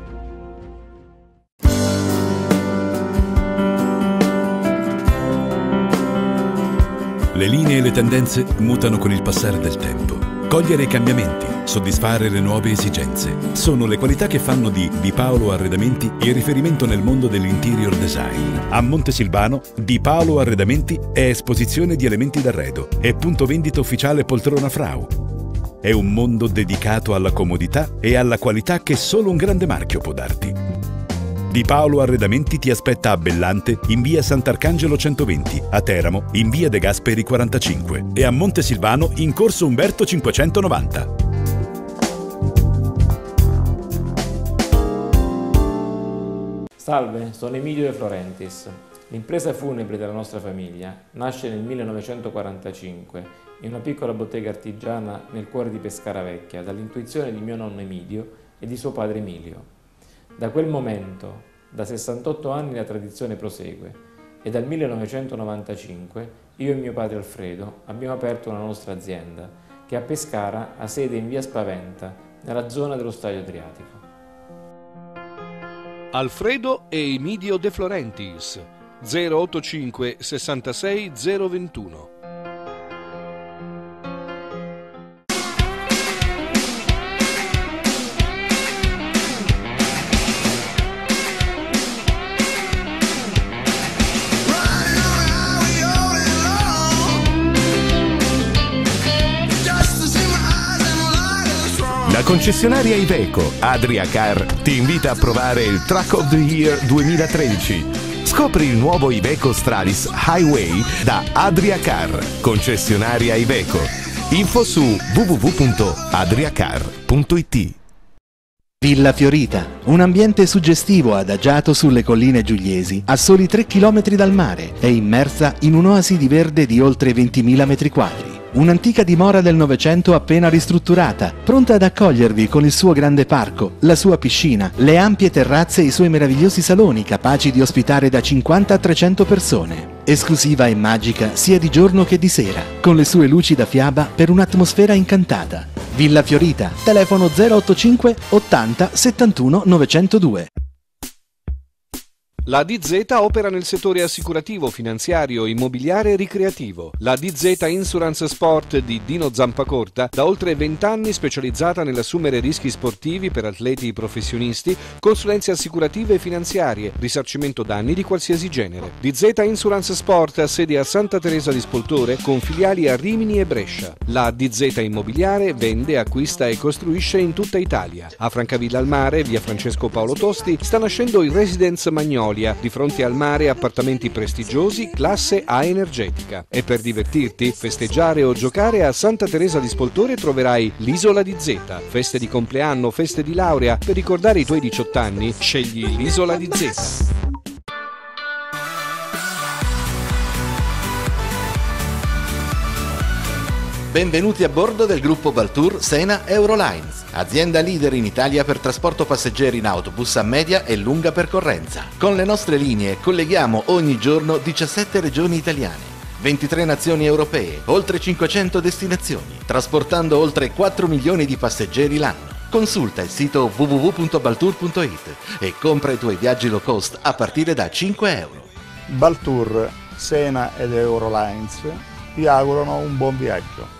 Le linee e le tendenze mutano con il passare del tempo. Cogliere i cambiamenti, soddisfare le nuove esigenze, sono le qualità che fanno di Di Paolo Arredamenti il riferimento nel mondo dell'interior design. A Montesilvano, Di Paolo Arredamenti è esposizione di elementi d'arredo e punto vendita ufficiale Poltrona Frau. È un mondo dedicato alla comodità e alla qualità che solo un grande marchio può darti. Di Paolo Arredamenti ti aspetta a Bellante in via Sant'Arcangelo centoventi, a Teramo in via De Gasperi quarantacinque e a Montesilvano in corso Umberto cinquecentonovanta. Salve, sono Emilio De Florentis. L'impresa funebre della nostra famiglia nasce nel millenovecentoquarantacinque in una piccola bottega artigiana nel cuore di Pescara Vecchia dall'intuizione di mio nonno Emidio e di suo padre Emilio. Da quel momento, da sessantotto anni, la tradizione prosegue e dal millenovecentonovantacinque io e mio padre Alfredo abbiamo aperto una nostra azienda che a Pescara ha sede in via Spaventa, nella zona dello Stadio Adriatico. Alfredo e Emidio De Florentis, zero ottantacinque sessantasei zero ventuno. La concessionaria Iveco, Adria Car, ti invita a provare il Truck of the Year duemilatredici. Scopri il nuovo Iveco Stralis Highway da Adria Car, concessionaria Iveco. Info su w w w punto adriacar punto i t. Villa Fiorita, un ambiente suggestivo adagiato sulle colline giugliesi, a soli tre chilometri dal mare e immersa in un'oasi di verde di oltre ventimila metri quadri. Un'antica dimora del Novecento appena ristrutturata, pronta ad accogliervi con il suo grande parco, la sua piscina, le ampie terrazze e i suoi meravigliosi saloni capaci di ospitare da cinquanta a trecento persone. Esclusiva e magica sia di giorno che di sera, con le sue luci da fiaba per un'atmosfera incantata. Villa Fiorita, telefono zero ottantacinque ottanta settantuno novecentodue. La D Z opera nel settore assicurativo, finanziario, immobiliare e ricreativo. La D Z Insurance Sport di Dino Zampacorta, da oltre venti anni specializzata nell'assumere rischi sportivi per atleti professionisti, consulenze assicurative e finanziarie, risarcimento danni di qualsiasi genere. D Z Insurance Sport ha sede a Santa Teresa di Spoltore con filiali a Rimini e Brescia. La D Z Immobiliare vende, acquista e costruisce in tutta Italia. A Francavilla al Mare, via Francesco Paolo Tosti, sta nascendo il Residence Magnolia, di fronte al mare, appartamenti prestigiosi, classe A energetica. E per divertirti, festeggiare o giocare, a Santa Teresa di Spoltore troverai l'Isola di Z. Feste di compleanno, feste di laurea, per ricordare i tuoi diciotto anni, scegli l'Isola di Z. Benvenuti a bordo del gruppo Baltour Sena Eurolines, azienda leader in Italia per trasporto passeggeri in autobus a media e lunga percorrenza. Con le nostre linee colleghiamo ogni giorno diciassette regioni italiane, ventitré nazioni europee, oltre cinquecento destinazioni, trasportando oltre quattro milioni di passeggeri l'anno. Consulta il sito w w w punto baltour punto it e compra i tuoi viaggi low cost a partire da cinque euro. Baltour, Sena ed Eurolines vi augurano un buon viaggio.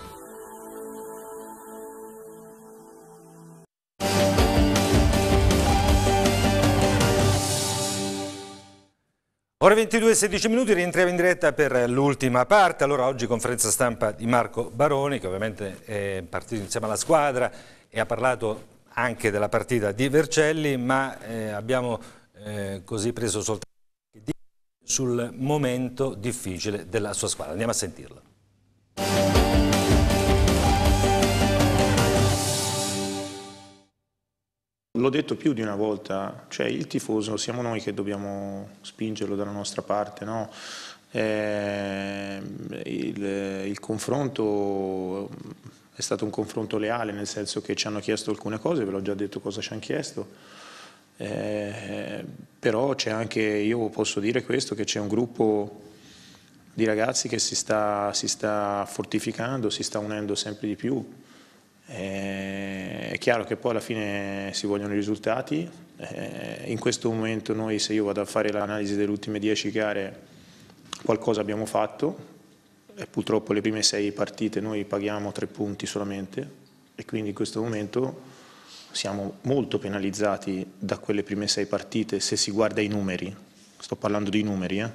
Ore ventidue e sedici minuti, rientriamo in diretta per l'ultima parte. Allora oggi conferenza stampa di Marco Baroni, che ovviamente è partito insieme alla squadra e ha parlato anche della partita di Vercelli, ma eh, abbiamo eh, così preso soltanto sul momento difficile della sua squadra. Andiamo a sentirlo. L'ho detto più di una volta, cioè il tifoso siamo noi che dobbiamo spingerlo dalla nostra parte, no? eh, il, il confronto è stato un confronto leale, nel senso che ci hanno chiesto alcune cose, ve l'ho già detto cosa ci hanno chiesto, eh, però c'è anche, io posso dire questo, che c'è un gruppo di ragazzi che si sta, si sta fortificando, si sta unendo sempre di più. È chiaro che poi alla fine si vogliono i risultati, in questo momento noi, se io vado a fare l'analisi delle ultime dieci gare, qualcosa abbiamo fatto e purtroppo le prime sei partite noi paghiamo tre punti solamente e quindi in questo momento siamo molto penalizzati da quelle prime sei partite se si guarda i numeri, sto parlando di numeri, eh?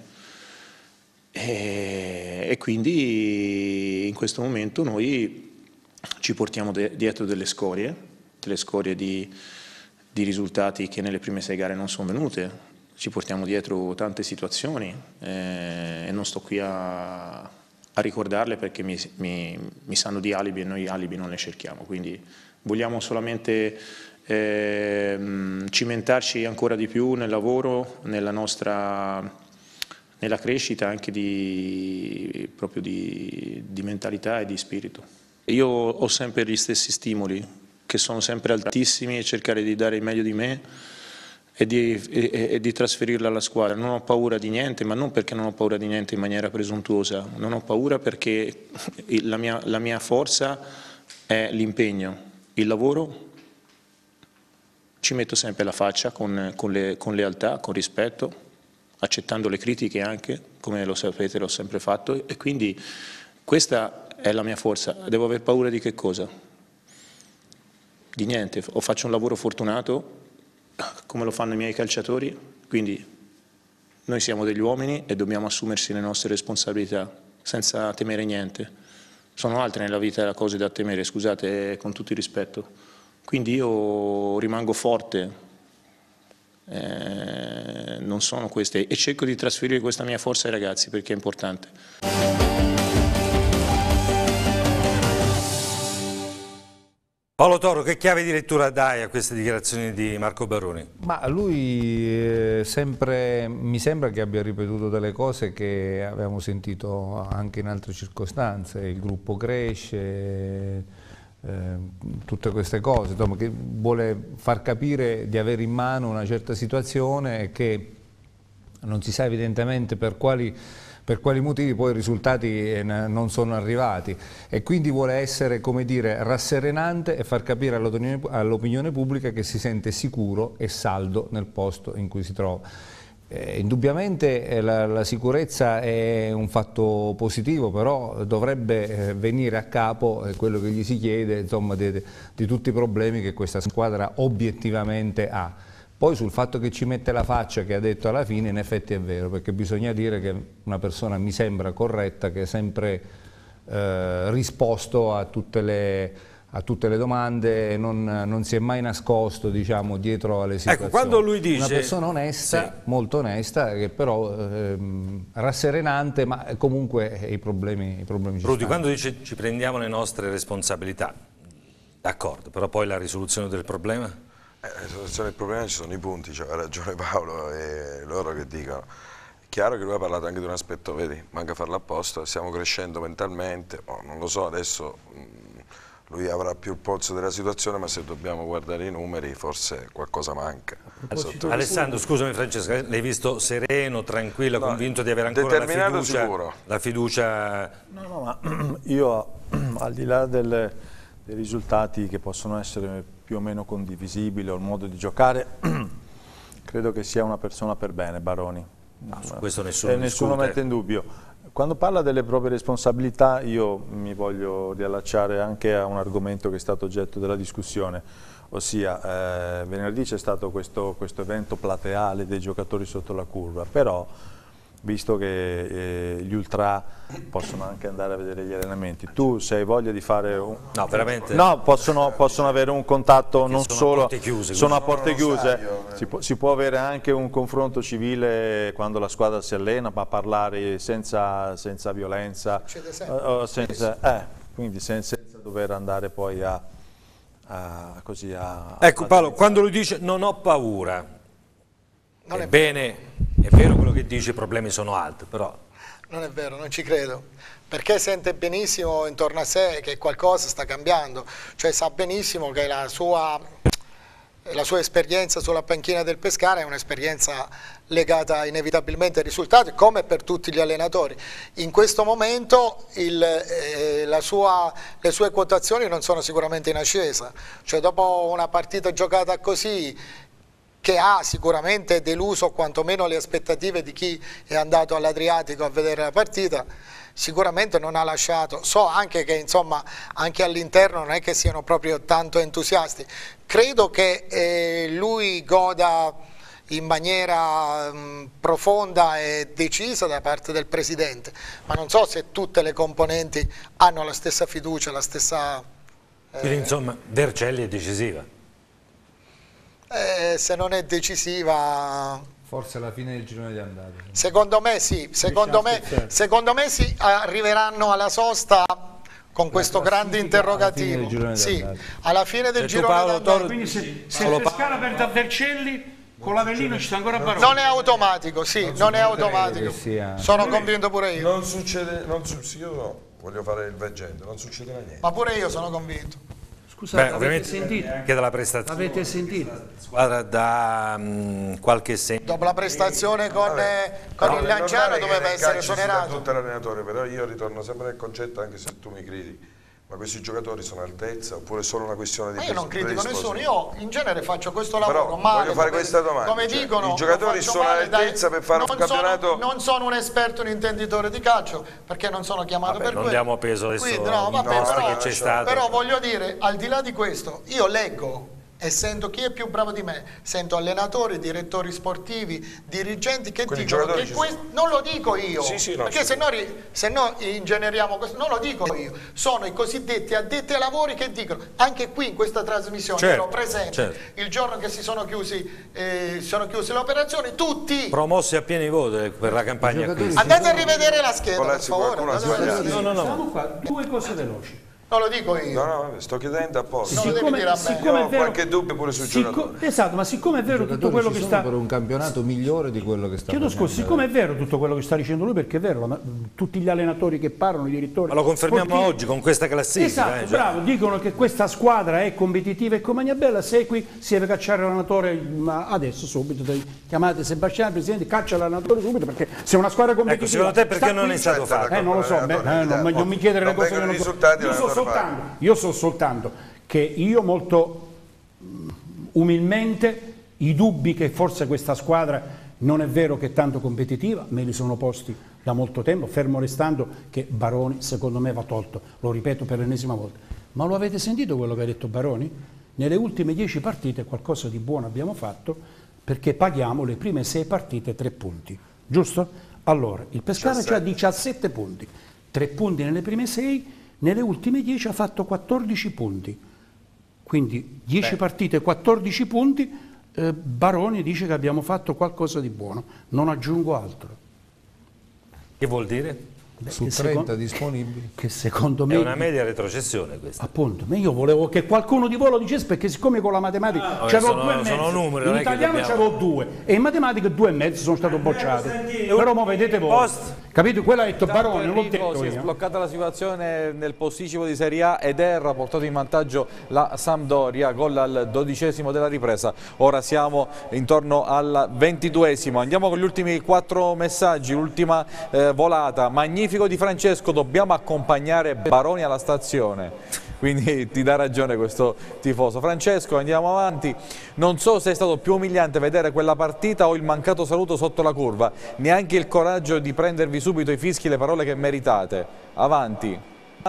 e, e quindi in questo momento noi ci portiamo dietro delle scorie, delle scorie di, di risultati che nelle prime sei gare non sono venute, ci portiamo dietro tante situazioni eh, e non sto qui a, a ricordarle perché mi, mi, mi sanno di alibi e noi alibi non le cerchiamo, quindi vogliamo solamente eh, cimentarci ancora di più nel lavoro, nella nostra... nella crescita anche di, proprio di, di mentalità e di spirito. Io ho sempre gli stessi stimoli, che sono sempre altissimi, e cercare di dare il meglio di me e di, e, e di trasferirla alla squadra. Non ho paura di niente, ma non perché non ho paura di niente in maniera presuntuosa, non ho paura perché la mia, la mia forza è l'impegno, il lavoro, ci metto sempre la faccia con, con, le, con lealtà, con rispetto, accettando le critiche anche, come lo sapete l'ho sempre fatto, e quindi questa è la mia forza. Devo aver paura di che cosa? Di niente, o faccio un lavoro fortunato come lo fanno i miei calciatori, quindi noi siamo degli uomini e dobbiamo assumersi le nostre responsabilità senza temere niente. Sono altre nella vita le cose da temere, scusate, con tutto il rispetto. Quindi io rimango forte, eh, non sono queste, e cerco di trasferire questa mia forza ai ragazzi perché è importante. Paolo Toro, che chiave di lettura dai a queste dichiarazioni di Marco Baroni? Ma lui eh, sempre, mi sembra che abbia ripetuto delle cose che avevamo sentito anche in altre circostanze, il gruppo cresce, eh, tutte queste cose, insomma, che vuole far capire di avere in mano una certa situazione e che non si sa evidentemente per quali... per quali motivi poi i risultati non sono arrivati, e quindi vuole essere, come dire, rasserenante e far capire all'opinione pubblica che si sente sicuro e saldo nel posto in cui si trova. Eh, indubbiamente eh, la, la sicurezza è un fatto positivo, però dovrebbe eh, venire a capo eh, quello che gli si chiede, insomma, di, di tutti i problemi che questa squadra obiettivamente ha. Poi sul fatto che ci mette la faccia, che ha detto alla fine, in effetti è vero, perché bisogna dire che una persona mi sembra corretta, che ha sempre eh, risposto a tutte le... a tutte le domande, non, non si è mai nascosto, diciamo, dietro alle situazioni. Ecco, quando lui dice... Una persona onesta, sì, molto onesta, che però ehm, rasserenante, ma comunque i problemi, i problemi ci Rudy, stanno. quando dice ci prendiamo le nostre responsabilità, d'accordo, però poi la risoluzione del problema? Eh, la risoluzione del problema ci sono i punti, cioè, ha ragione Paolo e loro che dicono. È chiaro che lui ha parlato anche di un aspetto, vedi, manca farlo apposta, stiamo crescendo mentalmente, oh, non lo so, adesso... lui avrà più il polso della situazione, ma se dobbiamo guardare i numeri forse qualcosa manca. Alessandro, scusami Francesca, l'hai visto sereno, tranquillo, no, convinto di avere ancora la fiducia, sicuro. la fiducia... No, no, ma io al di là del, dei risultati che possono essere più o meno condivisibili o il modo di giocare, credo che sia una persona per bene, Baroni. No, su questo nessuno, eh, nessuno mette in dubbio. Quando parla delle proprie responsabilità io mi voglio riallacciare anche a un argomento che è stato oggetto della discussione, ossia eh, venerdì c'è stato questo, questo evento plateale dei giocatori sotto la curva, però visto che eh, gli ultra possono anche andare a vedere gli allenamenti, tu se hai voglia di fare un... No, veramente? No, possono, possono avere un contatto, perché non sono solo... a porte chiuse, sono a quindi. porte chiuse, si può, si può avere anche un confronto civile quando la squadra si allena, ma parlare senza, senza violenza, uh, senza, eh, quindi senza, senza dover andare poi a... a così a... Ecco a Paolo, quando lui dice non ho paura, Non è ebbene, è vero quello che dice, i problemi sono altri, però... Non è vero, non ci credo, perché sente benissimo intorno a sé che qualcosa sta cambiando, cioè sa benissimo che la sua, la sua esperienza sulla panchina del Pescara è un'esperienza legata inevitabilmente ai risultati, come per tutti gli allenatori. In questo momento il, eh, la sua, le sue quotazioni non sono sicuramente in ascesa, cioè dopo una partita giocata così, che ha sicuramente deluso quantomeno le aspettative di chi è andato all'Adriatico a vedere la partita, sicuramente non ha lasciato, so anche che insomma anche all'interno non è che siano proprio tanto entusiasti, credo che eh, lui goda in maniera mh, profonda e decisa da parte del Presidente, ma non so se tutte le componenti hanno la stessa fiducia, la stessa... Eh... Quindi insomma Vercelli è decisiva. Eh, se non è decisiva forse alla fine del girone di andata, secondo me sì, secondo me, secondo me sì, arriveranno alla sosta con questo grande interrogativo alla fine del sì, alla fine del girone d'andata. Quindi se, se il Pescara perde a Vercelli con l'Avellino ci sta ancora Baroni. Non è automatico, sì, non, non è automatico, sono convinto pure io. Non succede, non su, io no, voglio fare il veggente, non succederà niente. Ma pure io sono convinto. Scusate, Beh, avete sentito? Anche dalla prestazione. Avete sentito? La squadra da um, qualche segno. Dopo la prestazione con, Vabbè, con no, il Lanciano doveva essere esonerato. Tutto l'allenatore, però io ritorno sempre nel concetto, anche se tu mi critichi. Ma questi giocatori sono all'altezza oppure è solo una questione di... Ma io non critico nessuno, io in genere faccio questo lavoro però male. Voglio fare questa domanda, come cioè, dicono, i giocatori sono all'altezza per fare un campionato... Sono, non sono un esperto, un intenditore di calcio, perché non sono chiamato vabbè, per non quello. Non diamo peso adesso Quindi, no, vabbè, no, però, che c'è stato. Però voglio dire, al di là di questo, io leggo e sento chi è più bravo di me, sento allenatori, direttori sportivi, dirigenti che Quindi dicono che questo, non lo dico io, sì, sì, no, perché se no, se no ingeneriamo questo, non lo dico io, sono i cosiddetti addetti ai lavori che dicono, anche qui in questa trasmissione certo, ero presente certo. il giorno che si sono chiusi, eh, sono chiuse le operazioni, tutti promossi a pieni voti per la campagna acquisti. Andate a rivedere la scheda per favore. No, no, no. Qua, due cose veloci. Non lo dico io. No, no, sto chiedendo apposta. Non lo devi dire a me. Siccome è vero, qualche dubbio pure sui giocatori. Esatto, ma siccome è vero tutto quello che sta... per un campionato migliore di quello che sta Chiedo scusa, siccome è vero tutto quello che sta dicendo lui, perché è vero, ma tutti gli allenatori che parlano, i direttori... Ma lo confermiamo sportivi, oggi con questa classifica. Esatto, eh, bravo, dicono che questa squadra è competitiva e compagnia bella, se qui si deve cacciare l'allenatore, ma adesso subito, chiamate Sebastiano, presidente, caccia l'allenatore subito, perché se è una squadra competitiva... Ecco, secondo te perché non è stato fatto? Eh, non lo so, beh, eh, non, non mi chiedere le cose che non so. Io so soltanto... Io so soltanto che io molto umilmente i dubbi che forse questa squadra non è vero che è tanto competitiva, me li sono posti da molto tempo, fermo restando che Baroni secondo me va tolto, lo ripeto per l'ennesima volta. Ma lo avete sentito quello che ha detto Baroni? Nelle ultime dieci partite qualcosa di buono abbiamo fatto perché paghiamo le prime sei partite tre punti, giusto? Allora, il Pescara ha diciassette punti, tre punti nelle prime sei, nelle ultime dieci ha fatto quattordici punti, quindi dieci partite, quattordici punti, eh, Baroni dice che abbiamo fatto qualcosa di buono, non aggiungo altro. Che vuol dire? Beh, su trenta secondo, disponibili. Che secondo me è una media retrocessione questa. Appunto, ma io volevo che qualcuno di voi lo dicesse perché siccome con la matematica ah, c'avevo sono, due e mezzo, sono numeri, in italiano dobbiamo... c'avevo due e in matematica due e mezzo sono stato bocciato. Però mo vedete voi. Post. Capito? Quello ha detto Barone, non l'ho detto si io. è sbloccata la situazione nel posticipo di Serie A ed Erra ha portato in vantaggio la Sampdoria, gol al dodicesimo della ripresa. Ora siamo intorno al ventiduesimo. Andiamo con gli ultimi quattro messaggi, l'ultima eh, volata. Magnifico di Francesco. Dobbiamo accompagnare Baroni alla stazione, quindi ti dà ragione questo tifoso. Francesco, andiamo avanti. Non so se è stato più umiliante vedere quella partita o il mancato saluto sotto la curva, neanche il coraggio di prendervi subito i fischi e le parole che meritate. Avanti.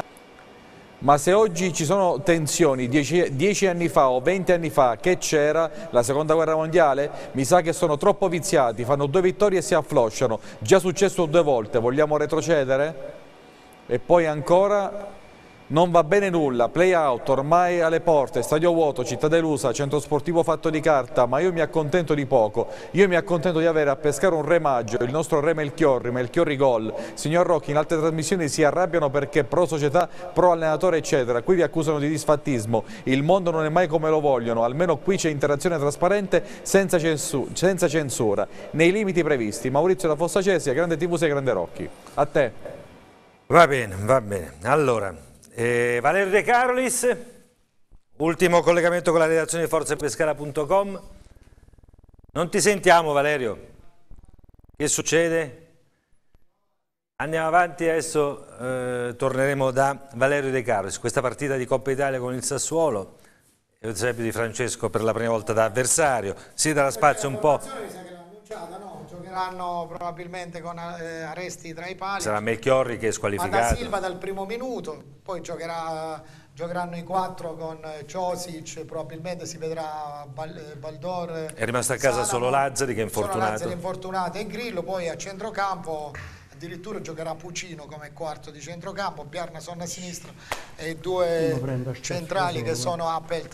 Ma se oggi ci sono tensioni, dieci, dieci anni fa o venti anni fa, che c'era la seconda guerra mondiale, mi sa che sono troppo viziati, fanno due vittorie e si afflosciano. Già successo due volte, vogliamo retrocedere? E poi ancora, non va bene nulla, play out, ormai alle porte, stadio vuoto, città delusa, centro sportivo fatto di carta, ma io mi accontento di poco, io mi accontento di avere a Pescara un re maggio, il nostro re Melchiorri, Melchiorri gol. Signor Rocchi, in altre trasmissioni si arrabbiano perché pro società, pro allenatore eccetera, qui vi accusano di disfattismo, il mondo non è mai come lo vogliono, almeno qui c'è interazione trasparente senza, censu senza censura, nei limiti previsti. Maurizio da Fossa Cesia, grande tivù sei, grande Rocchi. A te. Va bene, va bene. Allora, eh, Valerio De Carolis, ultimo collegamento con la redazione di forza pescara punto com. Non ti sentiamo, Valerio. Che succede? Andiamo avanti, adesso eh, torneremo da Valerio De Carolis. Questa partita di Coppa Italia con il Sassuolo, Eusebio Di Francesco per la prima volta da avversario, si darà spazio un po'. Giocheranno probabilmente con eh, arresti tra i pali. Sarà Melchiorri che è squalificato. Ma da Silva dal primo minuto, poi giocherà, giocheranno i quattro con Ciosic, probabilmente si vedrà Bal, Baldor. È rimasto a casa Salamo, solo Lazzari che è infortunato. Solo Lazzari infortunato e Grillo, poi a centrocampo addirittura giocherà Pucino come quarto di centrocampo, Bjarnason a sinistra e due centrali che sono Appelt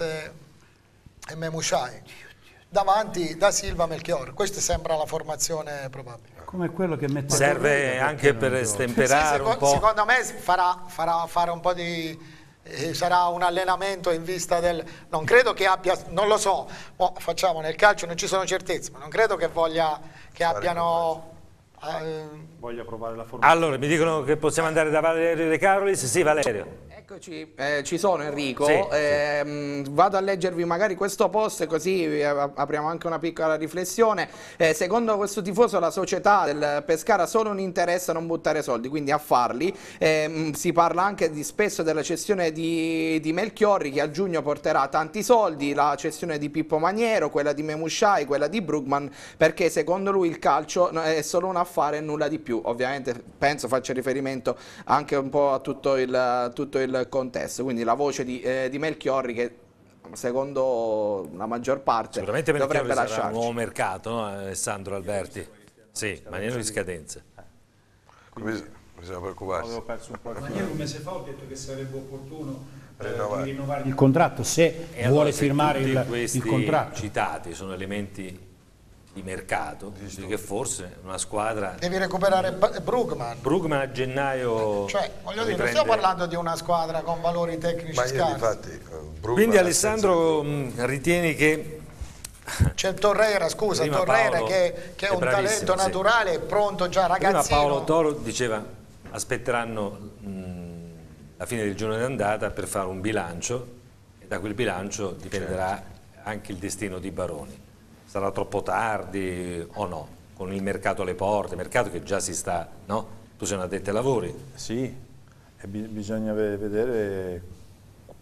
e Memushai. Davanti da Silva Melchior, questa sembra la formazione probabile. Come quello che mette serve anche per stemperare sì, un po'. Secondo me farà, farà fare un po' di eh, sarà un allenamento in vista del non credo che abbia, non lo so, oh, facciamo nel calcio non ci sono certezze, ma non credo che voglia che abbiano eh, voglia provare la formazione. Allora, mi dicono che possiamo andare da Valerio De Carolis. Sì, Valerio. Eccoci, eh, ci sono Enrico, sì, eh, sì. Mh, vado a leggervi magari questo post così eh, apriamo anche una piccola riflessione. Eh, secondo questo tifoso la società del Pescara solo non interessa non buttare soldi, quindi a farli. Eh, mh, si parla anche di, spesso della cessione di, di Melchiorri che a giugno porterà tanti soldi, la cessione di Pippo Maniero, quella di Memushai, quella di Brugman, perché secondo lui il calcio è solo un affare e nulla di più. Ovviamente penso faccia riferimento anche un po' a tutto il, tutto il contesto, quindi la voce di, eh, di Melchiorri che secondo la maggior parte sicuramente dovrebbe lasciarci. Sarà un nuovo mercato, no? Alessandro Alberti? Sì, Maniero di scadenze. Quindi bisogna preoccuparsi. Avevo perso un po'. Maniero un mese fa ho detto che sarebbe opportuno eh, rinnovare. rinnovare il contratto se e vuole allora, se firmare il, questi il contratto. Citati sono elementi di mercato, dici che forse una squadra devi recuperare Brugman Brugman a gennaio, cioè voglio dire, riprende... non stiamo parlando di una squadra con valori tecnici ma scarsi. Infatti, quindi Alessandro mh, ritieni che c'è Torreira, scusa, prima Torreira Paolo, che, che è, è un talento sì. naturale, è pronto già ragazzino. Prima Paolo Toro diceva aspetteranno mh, la fine del giorno di andata per fare un bilancio e da quel bilancio dipenderà certo. anche il destino di Baroni. Sarà troppo tardi o no? Con il mercato alle porte, mercato che già si sta, no? Tu sei un addetto ai lavori. Sì, e bi bisogna vedere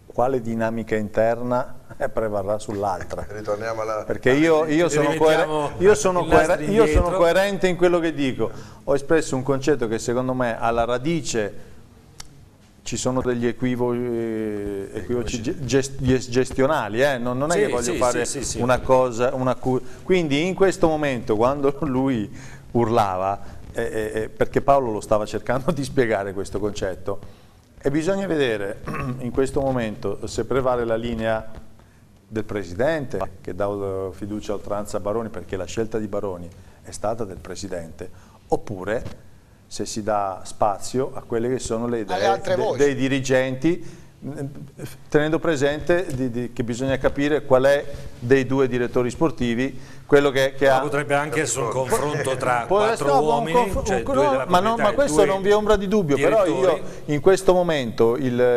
quale dinamica interna prevarrà sull'altra. Ritorniamo alla... Perché io, io, sono, coer io, sono, coer io sono coerente in quello che dico. Ho espresso un concetto che secondo me alla radice ci sono degli equivoci, eh, equivoci gest gestionali, eh? non, non è sì, che voglio sì, fare sì, sì, una sì. cosa, una quindi in questo momento quando lui urlava, eh, eh, perché Paolo lo stava cercando di spiegare questo concetto, e bisogna vedere in questo momento se prevale la linea del Presidente che dà fiducia a oltranza a Baroni, perché la scelta di Baroni è stata del Presidente, oppure se si dà spazio a quelle che sono le idee de, dei dirigenti, tenendo presente di, di, che bisogna capire qual è dei due direttori sportivi quello che, che ha... Potrebbe anche essere un confronto tra Può quattro no, uomini, un cioè no, due della ma, no, ma questo non vi è ombra di dubbio, però io in questo momento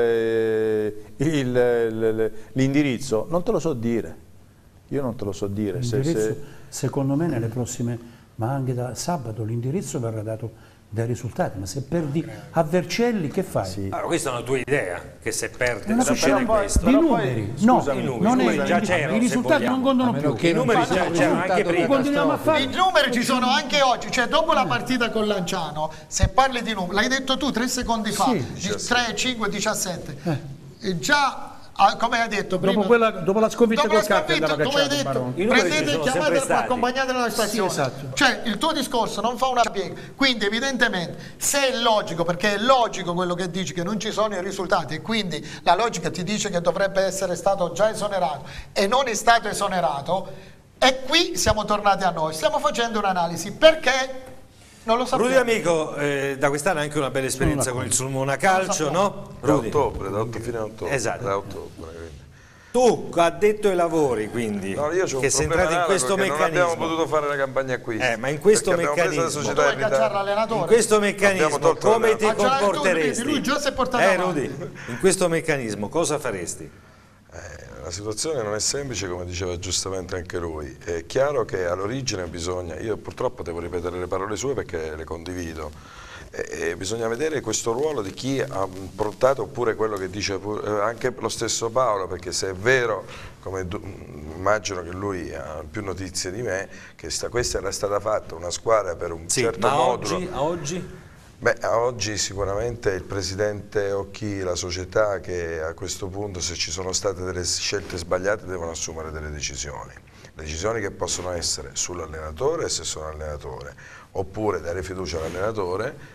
l'indirizzo non te lo so dire, io non te lo so dire. Se, se... Secondo me nelle prossime, ma anche da sabato, l'indirizzo verrà dato dai risultati, ma se perdi a Vercelli che fai? Sì. Allora, questa è una tua idea, che se perde una di questo. I numeri, no, scusami, i numeri, non i numeri è, già c'erano, i risultati non contano più. I numeri già c'erano anche prima. Continuiamo a fare. I numeri ci sono anche oggi, cioè dopo la partita con Lanciano, se parli di numeri, l'hai detto tu tre secondi fa, sì. tre, cinque, diciassette, eh. già... Ah, come hai detto prima, dopo, quella, dopo la sconfitta dopo col Cagliari andava come hai detto, prendete chiamate accompagnate dalla stazione, sì, esatto. Cioè il tuo discorso non fa una piega, quindi evidentemente se è logico, perché è logico quello che dici, che non ci sono i risultati e quindi la logica ti dice che dovrebbe essere stato già esonerato e non è stato esonerato, e qui siamo tornati a noi, stiamo facendo un'analisi perché non lo sappiamo. Rudy Amico, eh, da quest'anno ha anche una bella esperienza con il Sulmona Calcio, no? Da ottobre, da ottobre, fine ottobre. Esatto. Da ottobre. Tu, addetto ai lavori, quindi, no, io che sei entrato in questo meccanismo. Non abbiamo potuto fare la campagna acquisti. Eh, ma in questo meccanismo, in questo meccanismo come ti comporteresti? Lui già si è portato eh, Rudy, in questo meccanismo cosa faresti? Eh, la situazione non è semplice, come diceva giustamente anche lui. È chiaro che all'origine bisogna, io purtroppo devo ripetere le parole sue perché le condivido, e, e bisogna vedere questo ruolo di chi ha portato, oppure quello che dice pure, anche lo stesso Paolo, perché se è vero, come immagino che lui ha più notizie di me, che sta, questa era stata fatta una squadra per un sì, certo ma modulo. Oggi, a oggi? Beh, oggi sicuramente il presidente o chi, la società, che a questo punto, se ci sono state delle scelte sbagliate, devono assumere delle decisioni. Decisioni che possono essere sull'allenatore, se sono allenatore, oppure dare fiducia all'allenatore,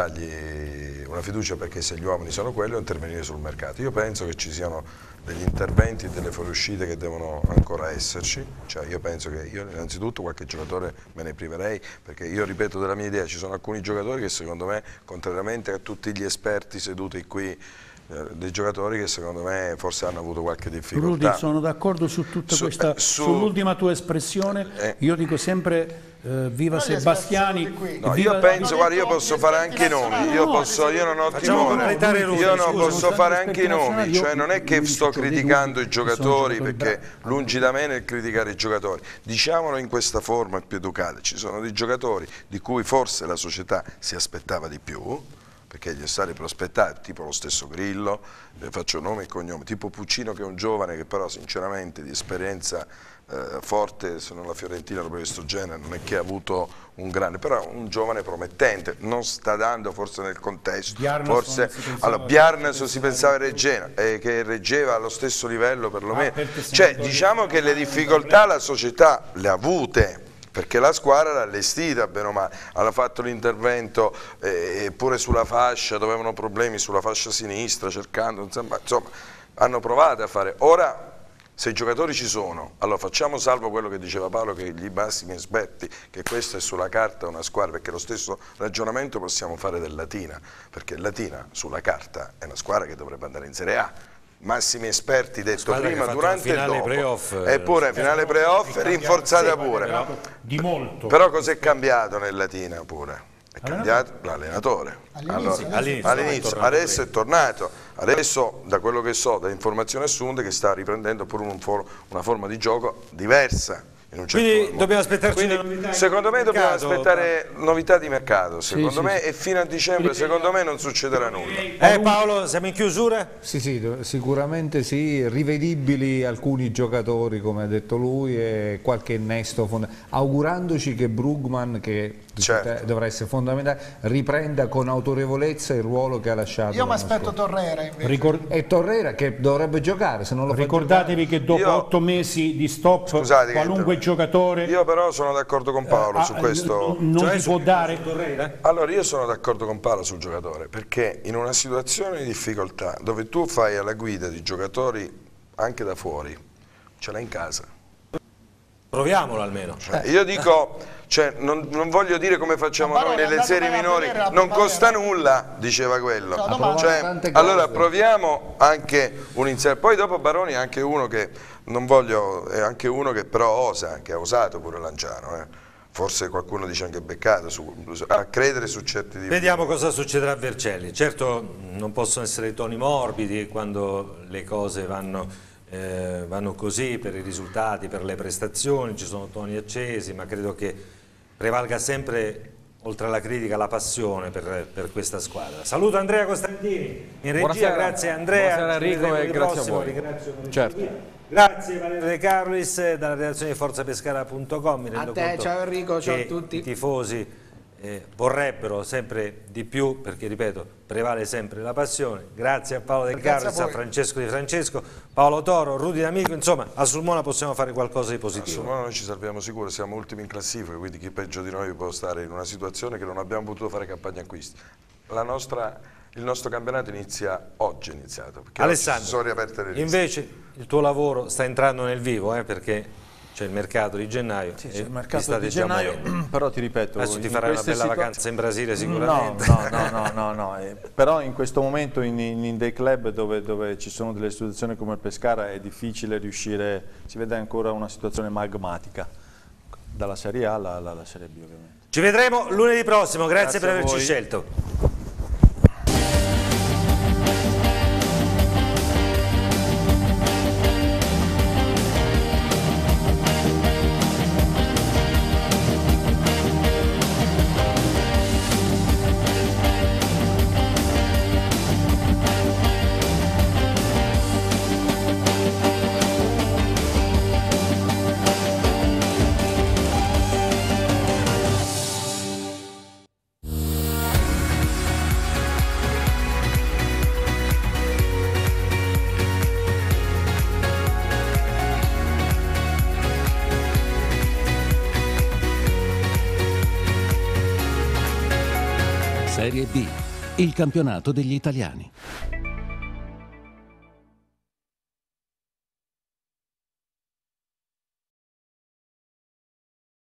dargli una fiducia perché se gli uomini sono quelli, o intervenire sul mercato. Io penso che ci siano degli interventi, delle fuoriuscite che devono ancora esserci, cioè io penso che io innanzitutto qualche giocatore me ne priverei, perché io ripeto della mia idea, ci sono alcuni giocatori che secondo me, contrariamente a tutti gli esperti seduti qui, dei giocatori che secondo me forse hanno avuto qualche difficoltà. Rudy, sono d'accordo su tutta su, questa, eh, su, sull'ultima tua espressione, eh, io dico sempre eh, viva Sebastiani. No, viva, io penso, guarda, io posso fare anche i nomi, io, posso, io non ho timore, io non posso fare anche i nomi, cioè non è che sto criticando i giocatori, perché lungi da me nel criticare i giocatori, diciamolo in questa forma più educata, ci sono dei giocatori di cui forse la società si aspettava di più, perché gli è stati prospettati, tipo lo stesso Grillo, eh, faccio nome e cognome, tipo Puccino, che è un giovane che però sinceramente di esperienza eh, forte, se non la Fiorentina proprio di questo genere, non è che ha avuto un grande, però un giovane promettente, non sta dando forse nel contesto, Bjarnason forse, allora Bjarnason si pensava Reggena, eh, che reggeva allo stesso livello perlomeno, ah, cioè diciamo che le difficoltà la società le ha avute, perché la squadra era allestita, bene o male, hanno fatto l'intervento eh, pure sulla fascia, dove avevano problemi sulla fascia sinistra, cercando, insomma, insomma, hanno provato a fare. Ora, se i giocatori ci sono, allora facciamo salvo quello che diceva Paolo, che gli massimi esperti, che questa è sulla carta una squadra, perché lo stesso ragionamento possiamo fare del Latina, perché Latina sulla carta è una squadra che dovrebbe andare in Serie A. Massimi esperti, detto prima, durante e dopo, eppure finale playoff rinforzata pure, però, di molto. Però cos'è cambiato nel Latina pure? È cambiato l'allenatore all'inizio, allora, all'inizio, adesso è tornato, adesso da quello che so, da informazioni assunte, che sta riprendendo pure un for una forma di gioco diversa. In un certo Quindi modo. dobbiamo aspettarci Quindi, le novità secondo me dobbiamo mercato, aspettare novità di mercato, secondo sì, me, sì. e fino a dicembre secondo me non succederà nulla. Eh Paolo, siamo in chiusura? Sì, sì, sicuramente sì, rivedibili alcuni giocatori come ha detto lui e qualche innesto, augurandoci che Brugman, che certo. dovrà essere fondamentale, riprenda con autorevolezza il ruolo che ha lasciato. Io mi aspetto Torreira invece. Ricord- e Torreira che dovrebbe giocare, se non lo Ricordatevi che dopo Io... otto mesi di stop, Scusate, qualunque giocatore... Io però sono d'accordo con Paolo eh, su ah, questo. Non cioè, si può dare... Allora io sono d'accordo con Paolo sul giocatore, perché in una situazione di difficoltà dove tu fai alla guida di giocatori anche da fuori, ce l'hai in casa. Proviamolo almeno. Cioè, io dico, cioè, non, non voglio dire come facciamo noi nelle serie minori, non costa nulla, diceva quello. Cioè, allora proviamo anche un insieme. Poi dopo Baroni è anche uno che non voglio, è anche uno che però osa, che ha osato pure Lanciano. Eh. Forse qualcuno dice anche beccato su, a credere su certi tipi. Vediamo cosa succederà a Vercelli. Certo non possono essere toni morbidi quando le cose vanno... Eh, vanno così per i risultati, per le prestazioni, ci sono toni accesi, ma credo che prevalga sempre, oltre alla critica, la passione per, per questa squadra. Saluto Andrea Costantini in regia. Buonasera. Grazie Andrea. Buonasera Enrico e grazie prossimo. a voi. Ringrazio certo. Grazie Valerio De Carlis dalla redazione di forza pescara punto com. Mi rendo a te, conto ciao Enrico, ciao a tutti. I tifosi Eh, vorrebbero sempre di più, perché ripeto, prevale sempre la passione. Grazie a Paolo De Carlis, a, a Francesco Di Francesco, Paolo Toro, Rudy D'Amico, insomma a Sulmona possiamo fare qualcosa di positivo. A Sulmona noi ci salviamo sicuro, siamo ultimi in classifica, quindi chi peggio di noi può stare in una situazione che non abbiamo potuto fare campagna acquisti. La nostra, il nostro campionato inizia oggi, è iniziato, perché Alessandro, oggi sono riaperte le liste. Invece il tuo lavoro sta entrando nel vivo, eh, perché c'è il mercato di gennaio, sì, c'è il mercato di gennaio, però ti ripeto, adesso ti farai una bella situa... vacanza in Brasile sicuramente. No, no, no, no, no, no. Eh, però in questo momento in, in, in dei club dove, dove ci sono delle situazioni come il Pescara è difficile riuscire, si vede ancora una situazione magmatica, dalla Serie A alla, alla Serie B ovviamente. Ci vedremo lunedì prossimo, grazie, grazie per averci scelto. Serie B, il campionato degli italiani.